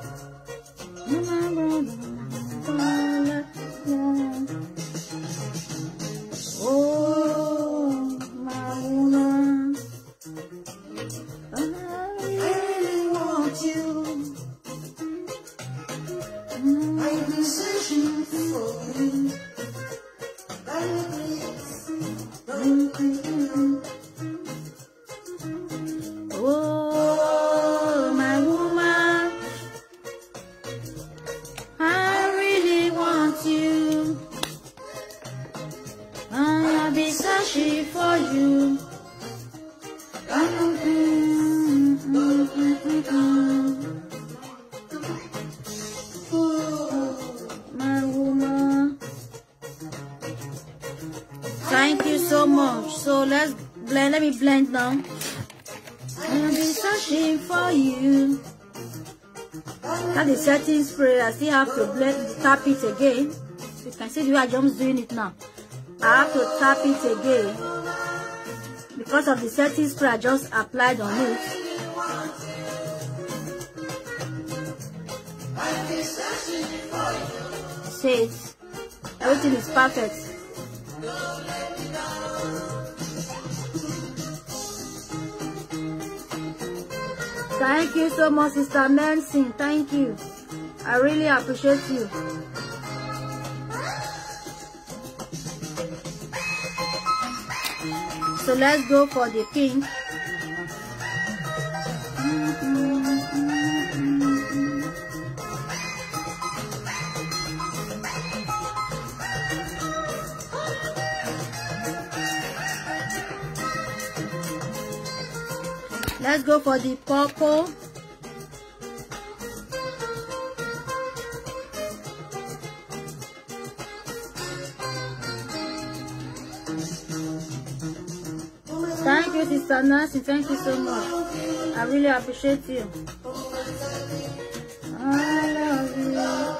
Speaker 1: oh my woman, I really want you. I've been searching for you. For you, my woman. Thank you so much. So let's blend. Let me blend now. I'll be searching for you. That's the setting spray. I still have to tap it again. You can see the way I'm just doing it now. I have to tap it again because of the setting spray I just applied on it. See it? Everything is perfect. Thank you so much, Sister Mensing. Thank you. I really appreciate you. So let's go for the pink. Let's go for the purple. Thank you, Sister Nancy. Thank you so much. I really appreciate you. I love you.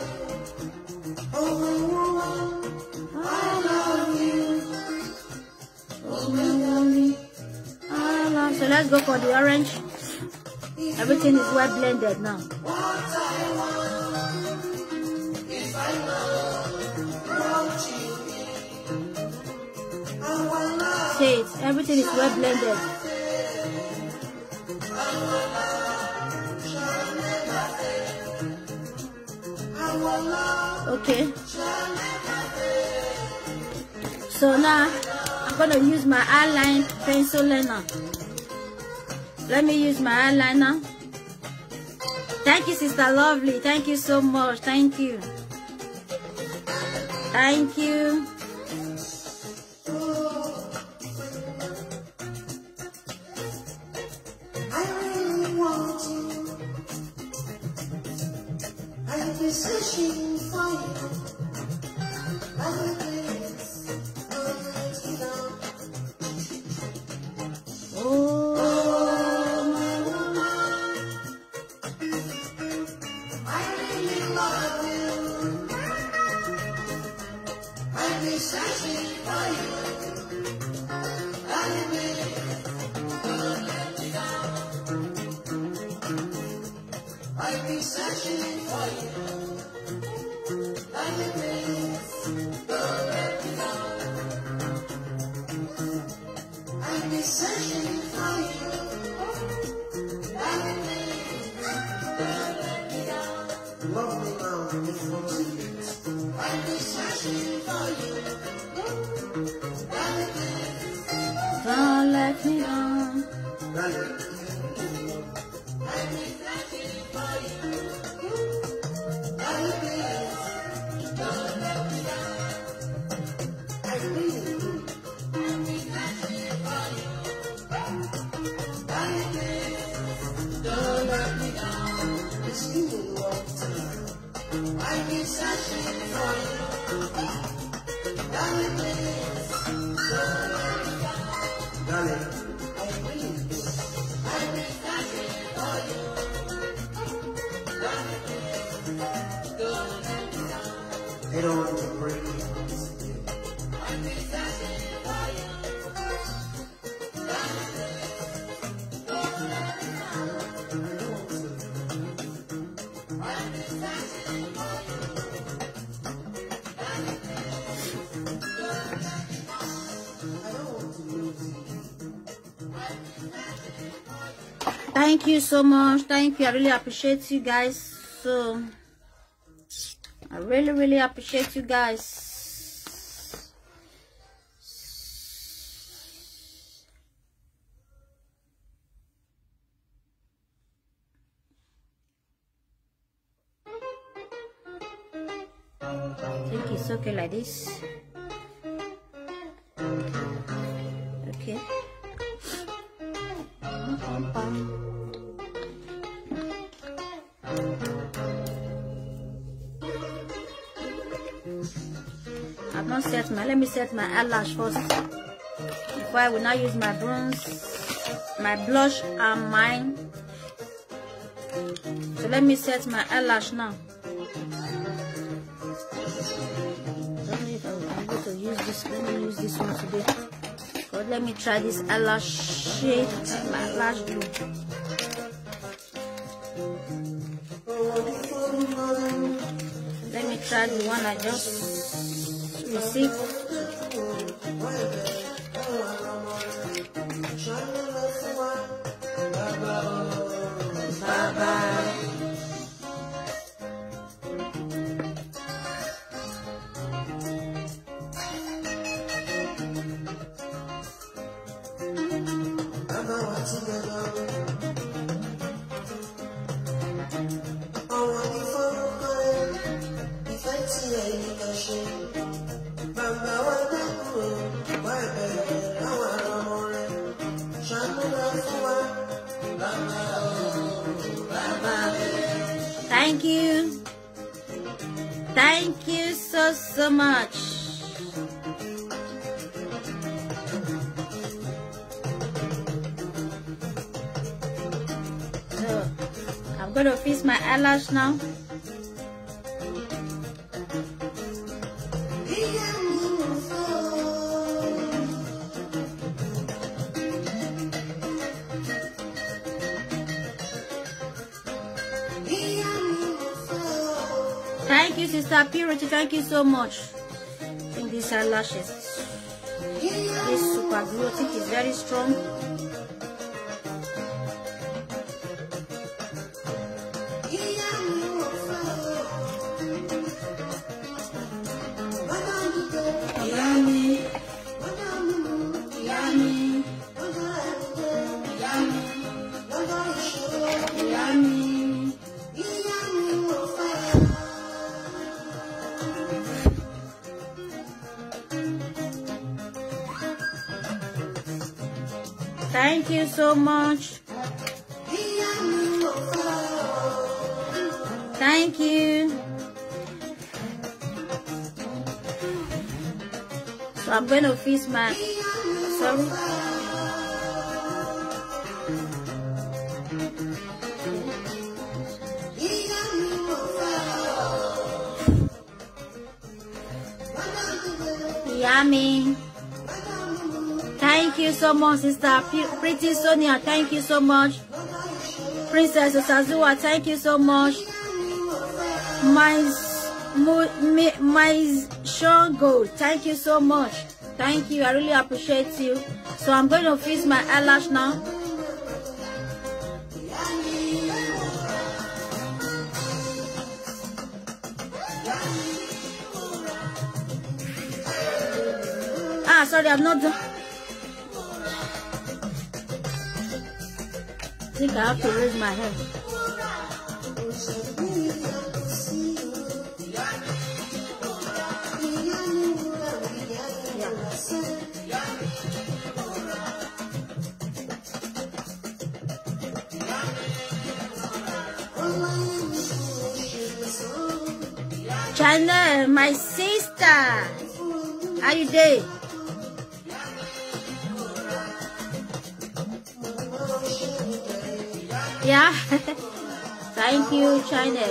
Speaker 1: I love you. I love you. So let's go for the orange. Everything is well blended now. See it, everything is well blended. Okay. So now I'm gonna use my eyeliner pencil liner. Let me use my eyeliner. Thank you, Sister Lovely. Thank you so much. Thank you. Thank you.
Speaker 3: Searching for you.
Speaker 1: Oh,
Speaker 3: my woman, I really love you. I've been searching for you. I've been searching for you.
Speaker 1: don't let me down.
Speaker 3: darling, I really do. I don't want to break it.
Speaker 1: Thank you so much. Thank you. I really appreciate you guys. So I really appreciate you guys. I think it's okay like this. Okay. I've not set my, let me set my eyelash first before I will now use my bronze, my blush and mine. So let me set my eyelash now. I don't know if I'm going to use this. Let me use this one today. But let me try this eyelash shade, my lash glue. Let me try the one I just received. Bye-bye. Thank you. Thank you so much. So I'm going to fix my eyelash now. Thank you, Sister Purity. Thank you so much. I think these eyelashes is super glue. I think it's very strong. Yummy. Yummy. Yummy. Yummy. Thank you so much. Thank you. So I'm going to fix my, sorry. Yummy. Thank you so much, Sister Pretty Sonia. Thank you so much. Princess Osazua, thank you so much. My Sean Gold, thank you so much. Thank you. I really appreciate you. So I'm going to fix my eyelash now. Ah, sorry, I'm not done. I think I have to raise my hair. China, my sister, how you doing? Yeah. Thank you, China.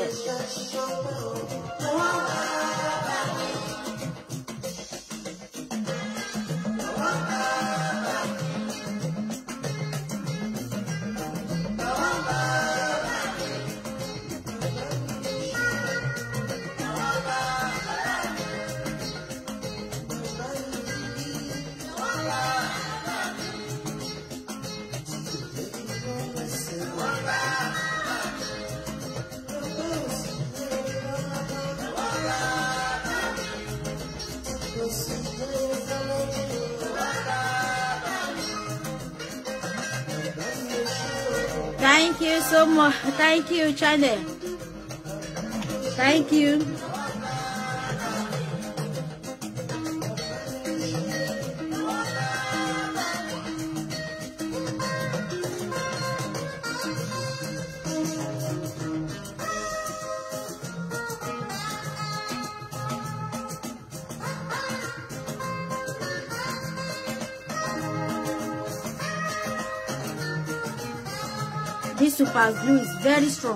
Speaker 1: Thank you so much. Thank you, China. Thank you. This super glue is very strong.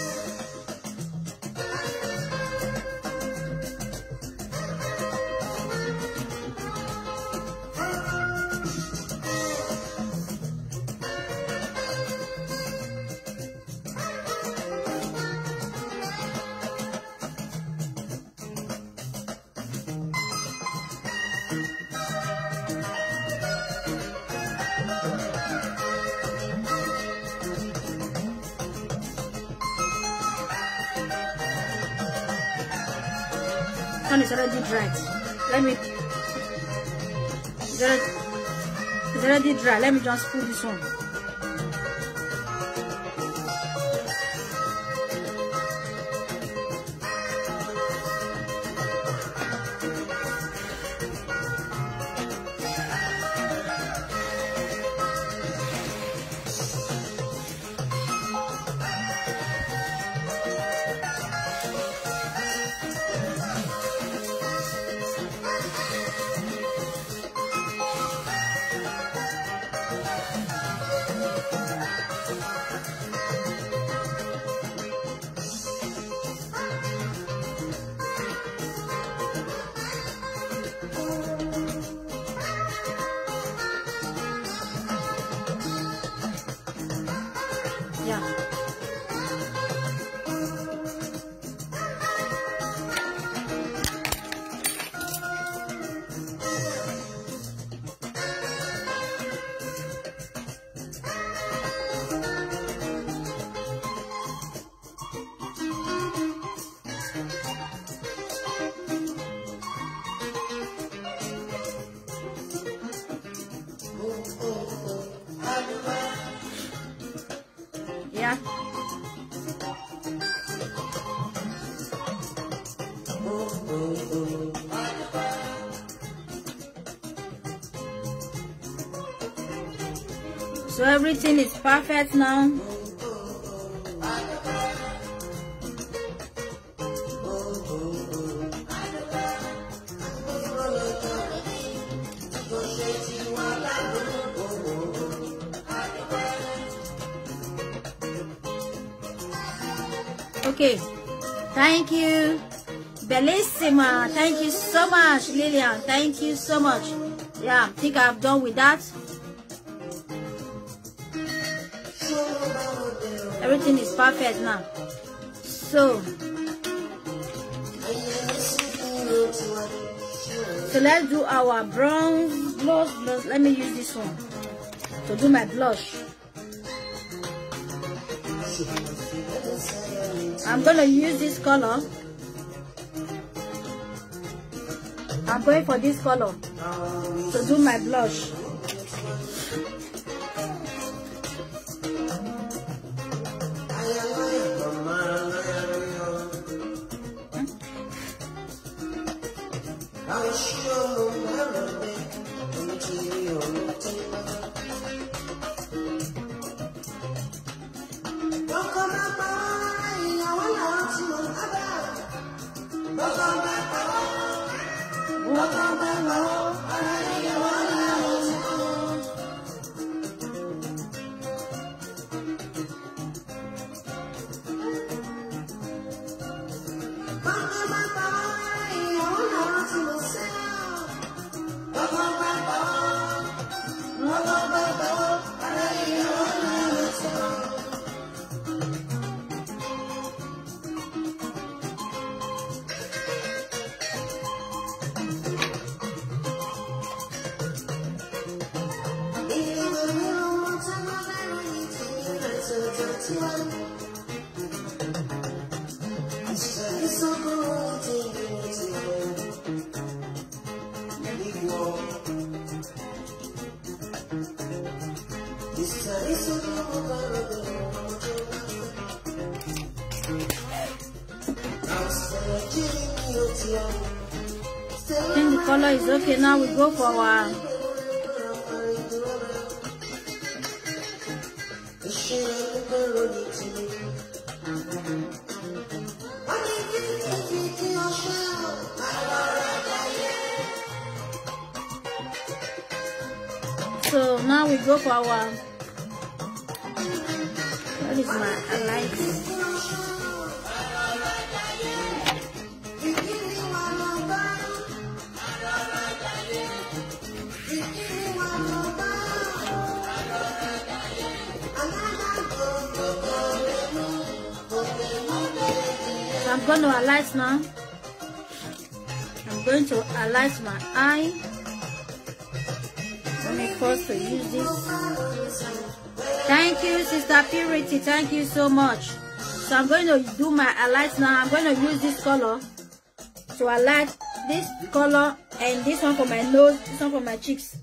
Speaker 1: It's already dried. It's already dry. Let me just pull this one. So everything is perfect now. Okay, thank you, Bellissima. Thank you so much, Lillian. Thank you so much. Yeah, I think I've done with that. Everything is perfect now. So let's do our bronze blush. Let me use this one to do my blush. I'm gonna use this color. I'm going for this color to do my blush. I think the color is okay. Now we go for our so now we go for our what is my highlight? I'm going to highlight now. I'm going to highlight my eye. Let me first to use this. Thank you, Sister Purity. Thank you so much. So I'm going to do my highlights now. I'm going to use this color to highlight this color and this one for my nose, this one for my cheeks.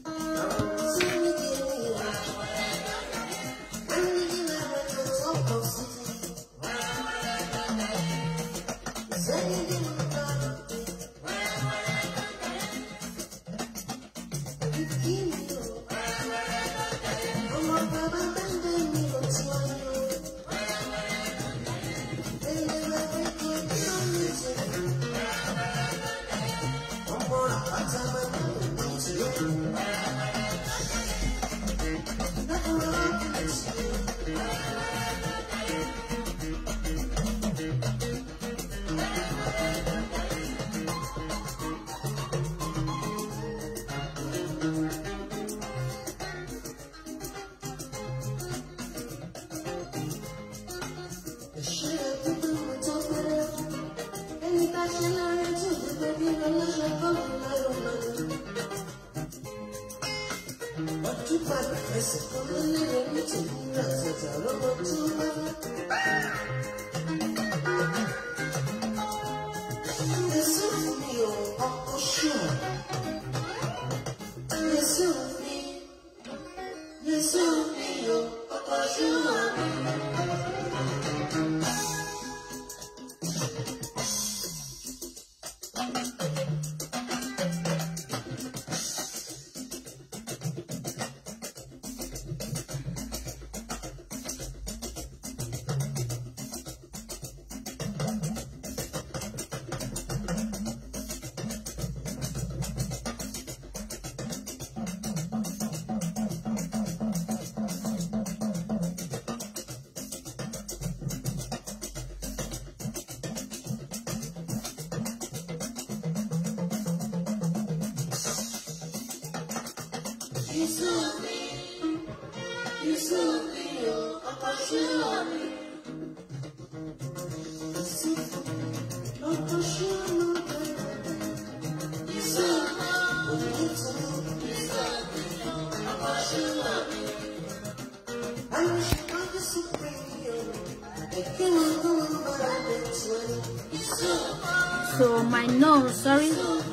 Speaker 1: So my nose, sorry,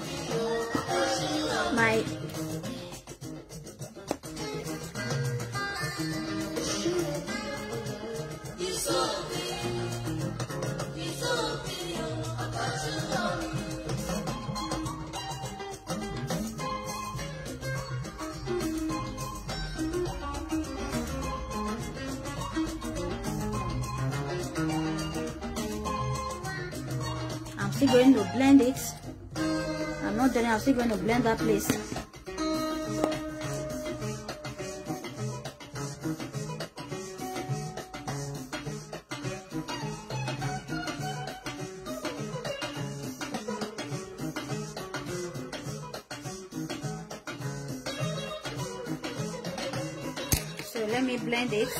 Speaker 1: my I'm still going to blend it. I'm not done. I'm still going to blend that place. let me blend it.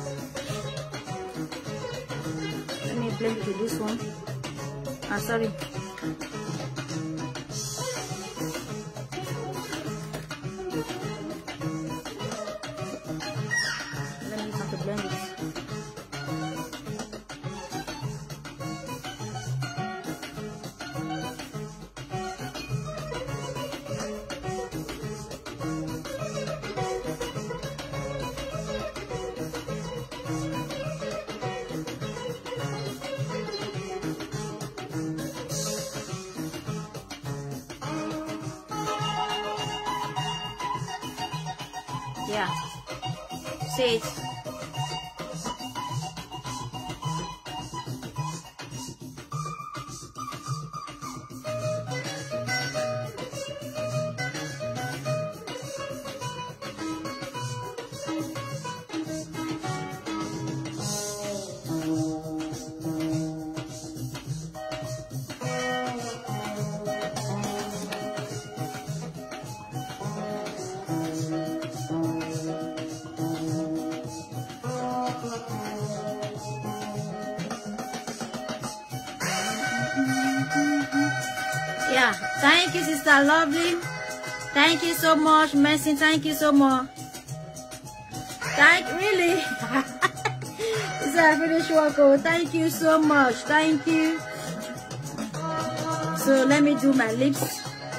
Speaker 1: Let me blend it with this one. Ah, sorry. Let me have to blend it. Yeah, see it. Yeah, thank you, Sister Lovely. Thank you so much, Mercy. Thank you so much. Really. This is a finish work. Thank you so much. Thank you. So let me do my lips.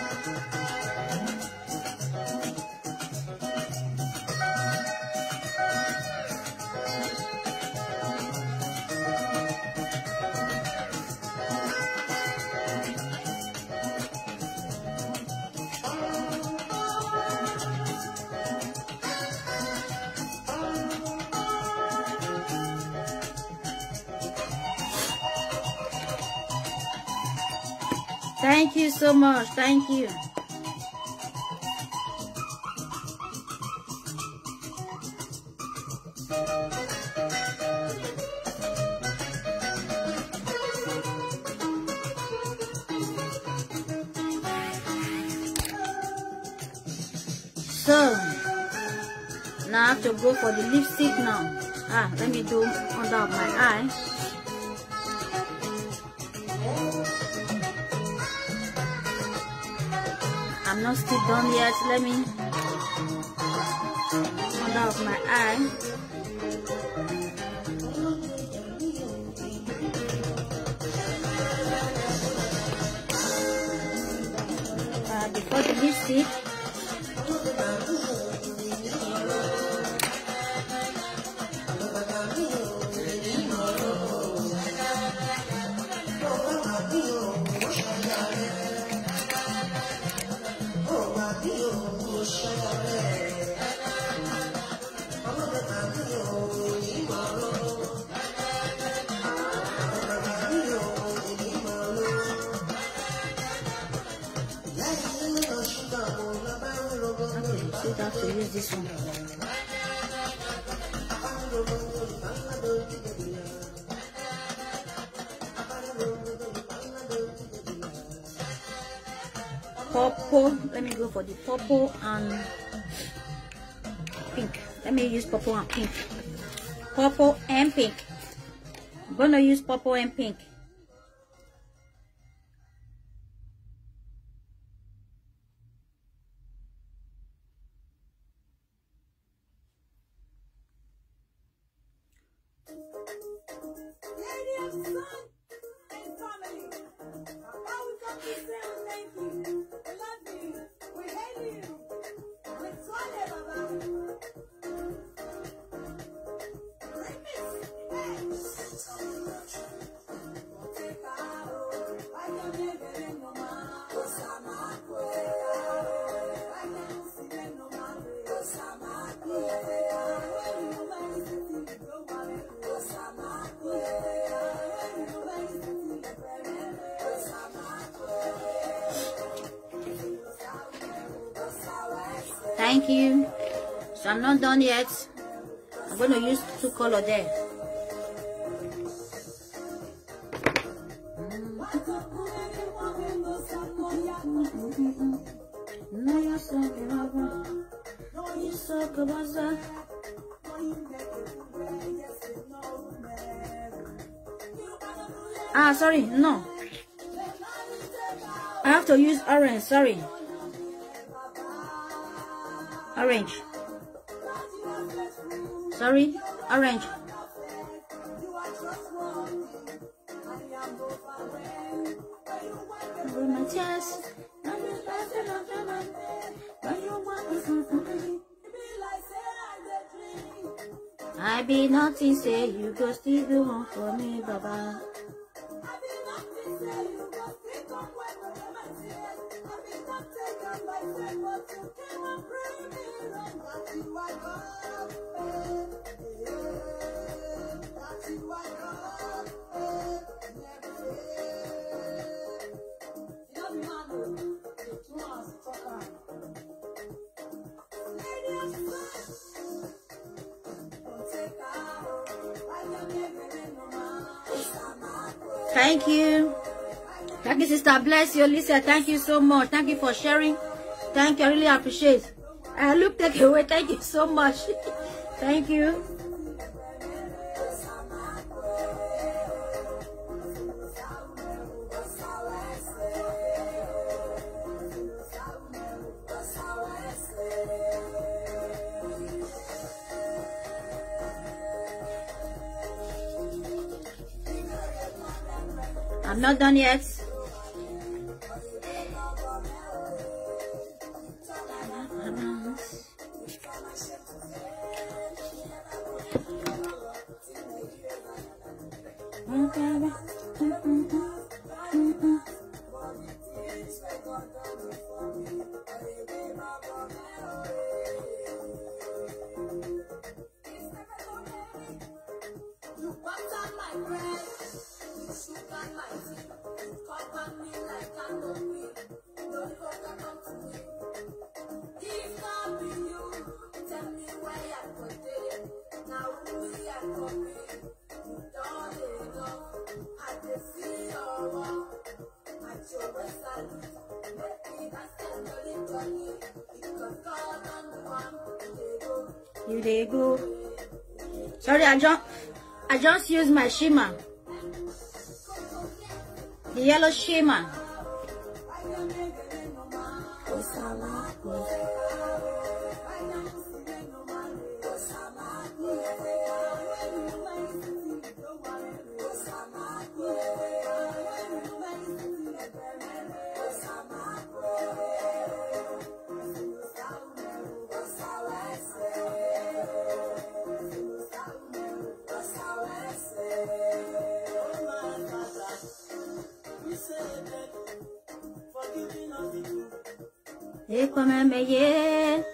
Speaker 1: Thank you so much. Thank you. So now I have to go for the lipstick now. Let me do under of my eye. I'm not still done yet. Let me under of my eye. Before the lipstick. I have to use this one. Purple. Let me go for the purple and pink. Let me use purple and pink. Purple and pink. I'm gonna use purple and pink. Thank you. So I'm not done yet. I'm going to use two colors there. Ah, sorry, no. I have to use orange, sorry. Orange. Sorry, orange. My chest. I be nothing, say you go still do one for me, Baba. Thank you. Thank you, sister. Bless you, Lisa. Thank you so much. Thank you for sharing. Thank you. I really appreciate. I look take away. Thank you so much. Thank you. I'm not done yet. You they go. Sorry, I just used my shimmer. The yellow shimmer. Et comme un meilleur.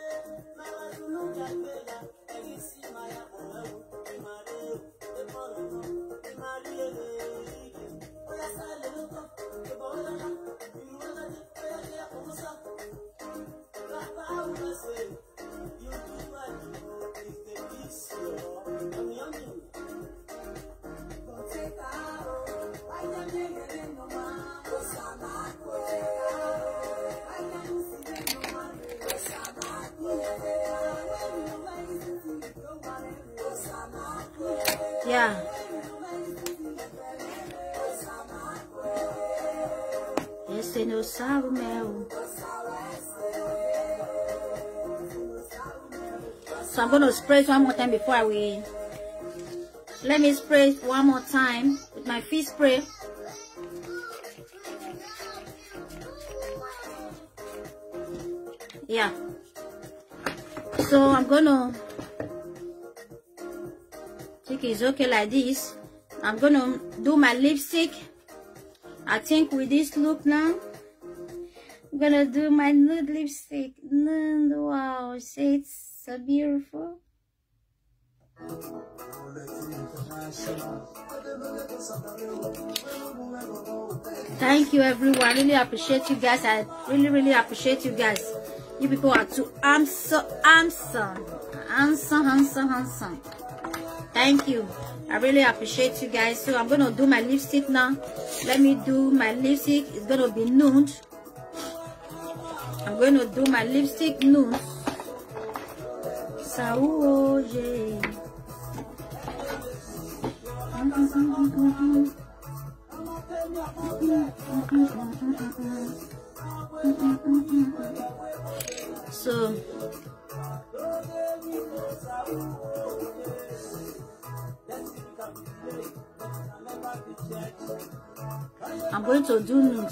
Speaker 1: Yeah. Esse não sabe o meu. So I'm going to spray it one more time before I will. Let me spray it one more time with my feet spray. Yeah. So I'm gonna think it's okay like this. I'm gonna do my lipstick. I think with this look now, I'm gonna do my nude lipstick. Wow, see, it's so beautiful. Thank you, everyone. I really appreciate you guys. I really appreciate you guys. You people are too handsome. Thank you. I really appreciate you guys. So I'm gonna do my lipstick now. Let me do my lipstick. It's gonna be nude. I'm gonna do my lipstick nude. So yeah. I'm going to do nude.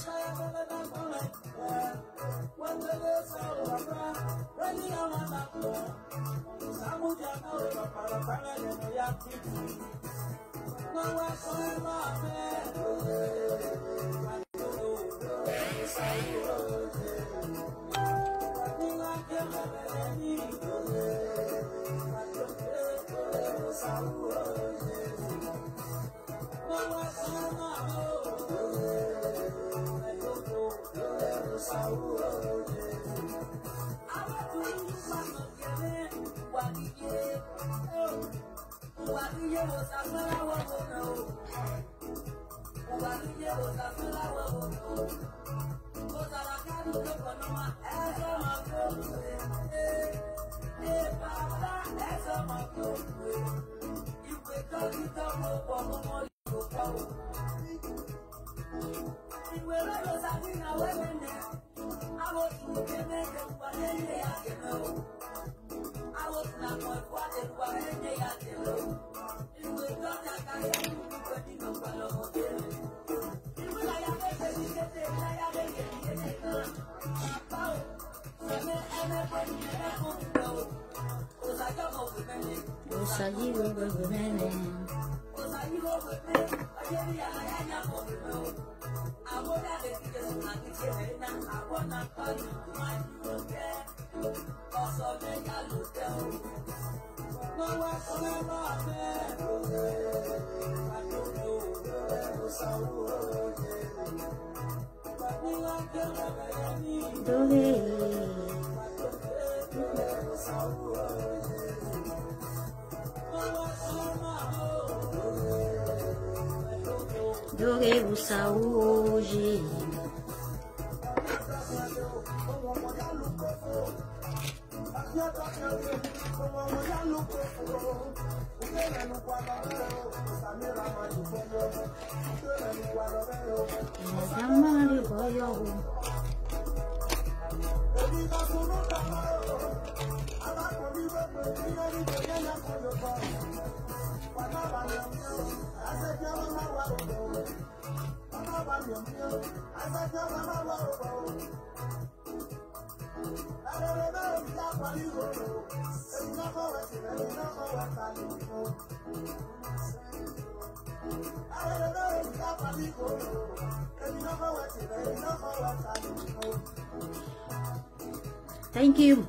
Speaker 1: Thank you.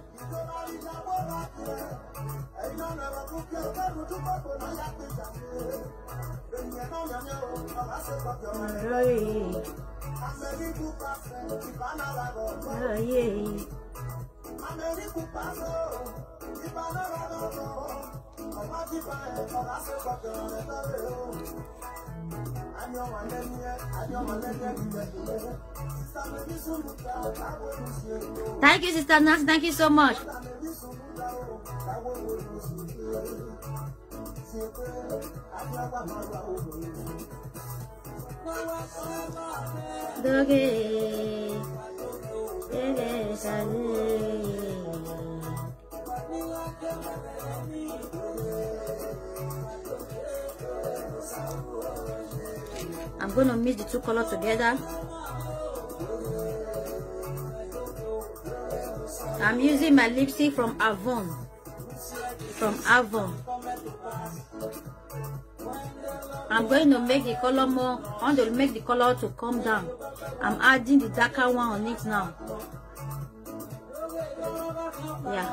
Speaker 1: Thank you, Sister Nax. Thank you so much. I'm going to mix the two colors together. I'm using my lipstick from Avon. I'm going to make the color more. I want to make the color to come down. I'm adding the darker one on it now. Yeah.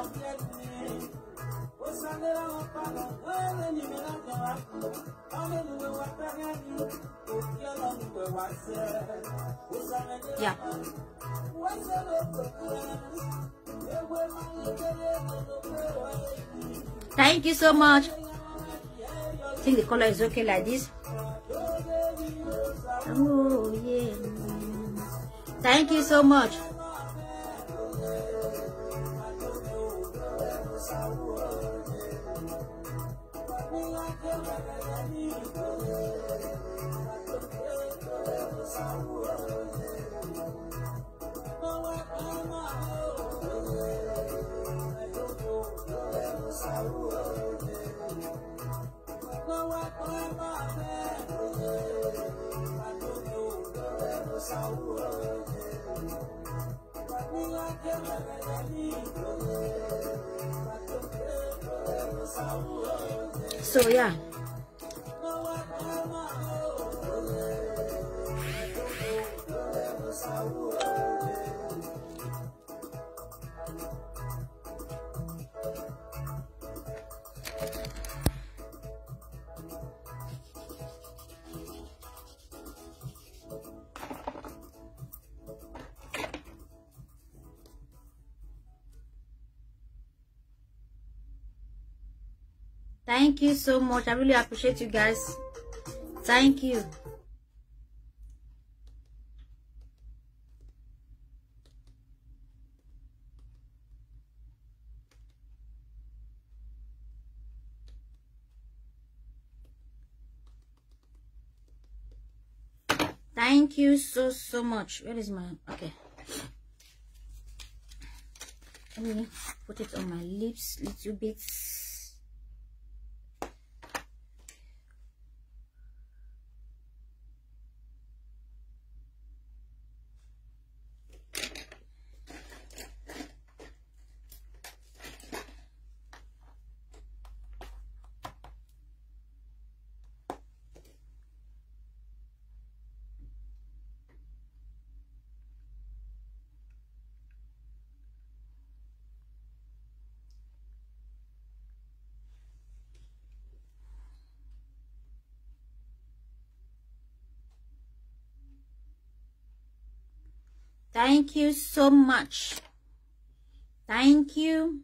Speaker 1: Yeah. Thank you so much. I think the color is okay like this. Oh yeah. Thank you so much. So yeah. Thank you so much. I really appreciate you guys. Thank you. Thank you so much. Where is my... Okay. Let me put it on my lips a little bit. Thank you so much. Thank you.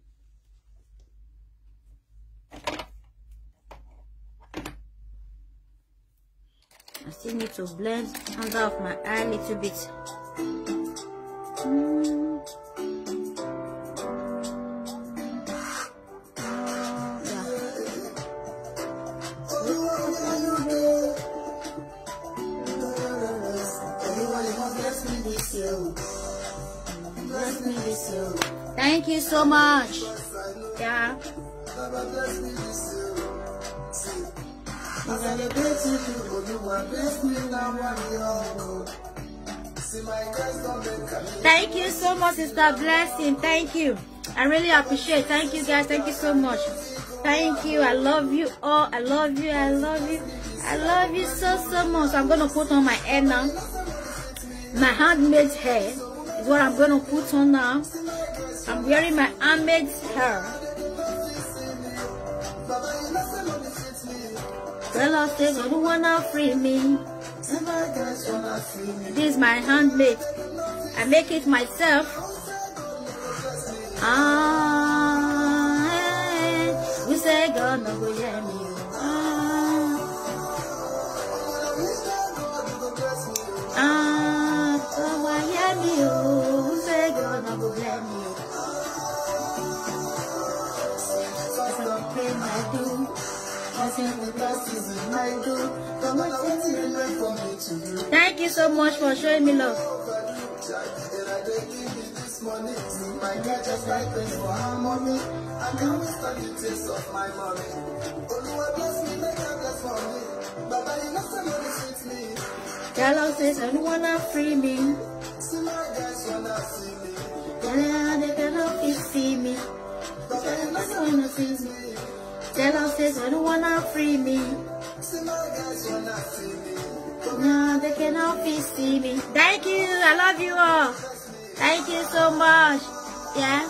Speaker 1: I still need to blend under of my eye a little bit. Thank you so much. Yeah. Thank you so much, Sister Blessing. Thank you. I really appreciate it. Thank you guys. Thank you so much. Thank you. I love you all. I love you. I love you. I love you so much. I'm gonna put on my hair now. My handmade hair is what I'm gonna put on now. I'm wearing my handmade hair. Girl, I say, you don't wanna free me. This is my handmade. I make it myself. We say God no go hear me. So I hear me. We say God no go hear me. Thank you so much for showing me love. Carlos says, I don't wanna free me. They cannot see me. Carlos says, I don't wanna free me. No, they cannot see me. Thank you. I love you all. Thank you so much. Yeah.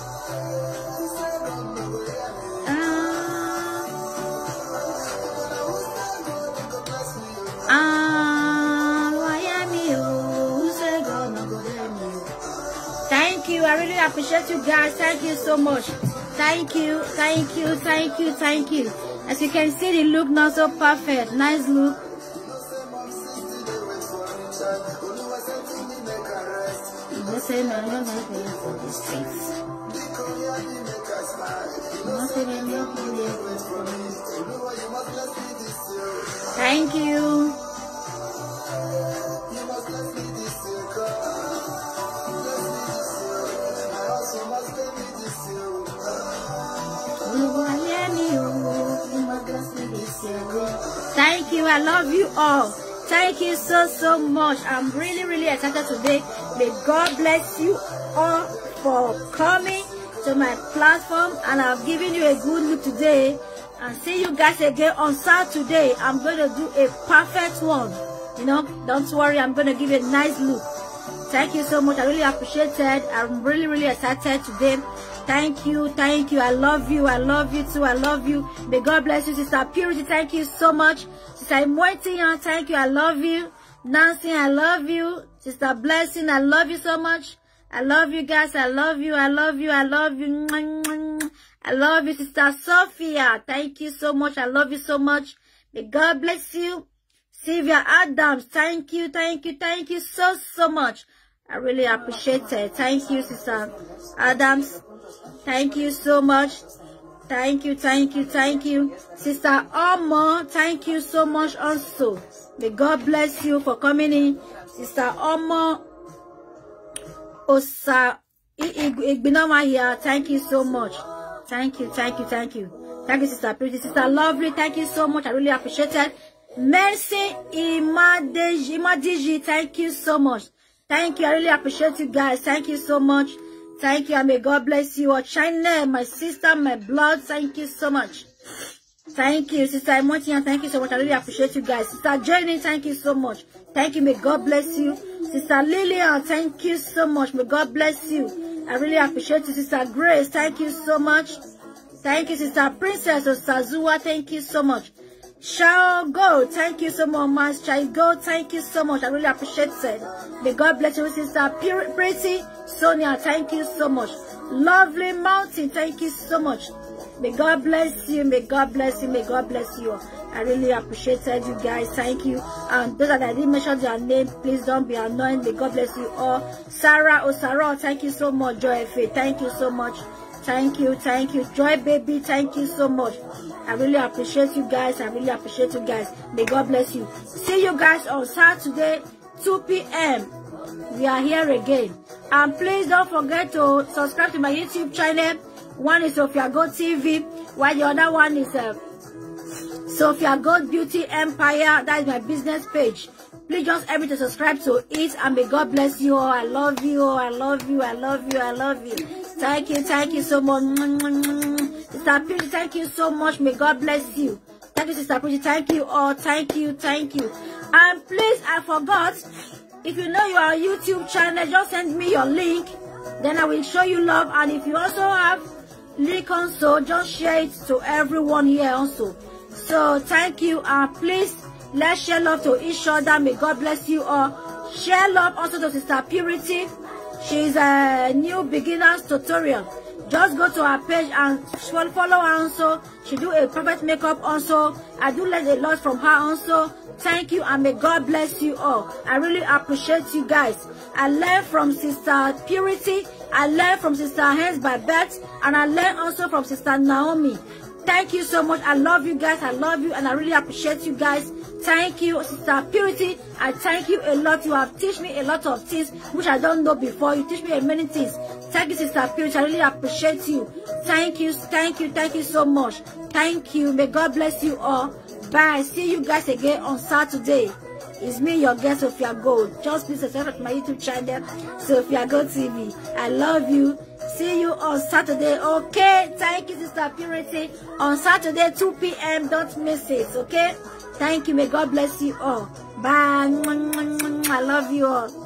Speaker 1: Thank you. I really appreciate you guys. Thank you so much. Thank you. Thank you. Thank you. Thank you. As you can see, the look not so perfect. Nice look. Thank you. Thank you. I love you all. Thank you so much. I'm really excited today. May God bless you all for coming to my platform, and I've given you a good look today. And see you guys again on Saturday. I'm going to do a perfect one. You know, don't worry, I'm going to give you a nice look. Thank you so much. I really appreciate it. I'm really, really excited today. Thank you. Thank you. I love you. I love you too. I love you. May God bless you, Sister Purity. Thank you so much. Sister Moitian, thank you. I love you. Nancy, I love you. Sister Blessing, I love you so much. I love you guys. I love you. I love you. I love you. I love you, Sister Sophia. Thank you so much. I love you so much. May God bless you. Sylvia Adams, thank you. Thank you. Thank you so, so much. I really appreciate it. Thank you, Sister Adams. Thank you so much. Thank you. Thank you. Thank you. Sister Omo, thank you so much also. May God bless you for coming in. Sister Omo Osa Igbinoma here. Thank you so much. Thank you. Thank you. Thank you. Thank you, Sister Pretty. Sister Lovely, thank you so much. I really appreciate it. Mercy Imadiji, thank you so much. Thank you. I really appreciate you guys. Thank you so much. Thank you. And may God bless you. China, my sister, my blood. Thank you so much. Thank you, Sister Emotian. Thank you so much. I really appreciate you guys. Sister Jenny, thank you so much. Thank you. May God bless you. Sister Lillian, thank you so much. May God bless you. I really appreciate you. Sister Grace, thank you so much. Thank you, Sister Princess Osazua. Thank you so much. Shall go. Thank you so much, Master Go. Thank you so much. I really appreciate it. May God bless you, Sister Pretty Sonia. Thank you so much. Lovely Mountain. Thank you so much. May God bless you. May God bless you. May God bless you. I really appreciate you guys. Thank you. And those that I didn't mention their name, please don't be annoying. May God bless you all. Sarah Osaro, thank you so much. Joy Faith, thank you so much. Thank you. Thank you. Joy Baby, thank you so much. I really appreciate you guys. I really appreciate you guys. May God bless you. See you guys on Saturday, 2 p.m. We are here again. And please don't forget to subscribe to my YouTube channel. One is Sophia Gold TV, while the other one is Sophia Gold Beauty Empire. That is my business page. Please just help me to subscribe to it, and may God bless you all. I love you all. I love you. I love you. I love you. Thank you. Thank you so much. Sister Pretty, thank you so much. May God bless you. Thank you, Sister Pretty. Thank you all. Thank you. Thank you. And please, I forgot, if you know your YouTube channel, just send me your link. Then I will show you love. And if you also have link also, just share it to everyone here also. So thank you. And please, let's share love to each other. May God bless you all. Share love also to Sister Purity. She's a new beginners tutorial. Just go to her page and follow her also. She do a perfect makeup also. I do learn a lot from her also. Thank you, and may God bless you all. I really appreciate you guys. I learned from Sister Purity. I learned from Sister Hands by Beth. And I learned also from Sister Naomi. Thank you so much. I love you guys. I love you, and I really appreciate you guys. Thank you, Sister Purity. I thank you a lot. You have taught me a lot of things which I don't know before. You teach me many things. Thank you, Sister Purity. I really appreciate you. Thank you. Thank you. Thank you so much. Thank you. May God bless you all. Bye. See you guys again on Saturday. It's me, your guest, Sophia Gold. Just please subscribe to my YouTube channel, Sophia Gold TV. I love you. See you on Saturday, okay? Thank you, Sister Purity. On Saturday, 2 p.m. Don't miss it, okay? Thank you. May God bless you all. Bye. I love you all.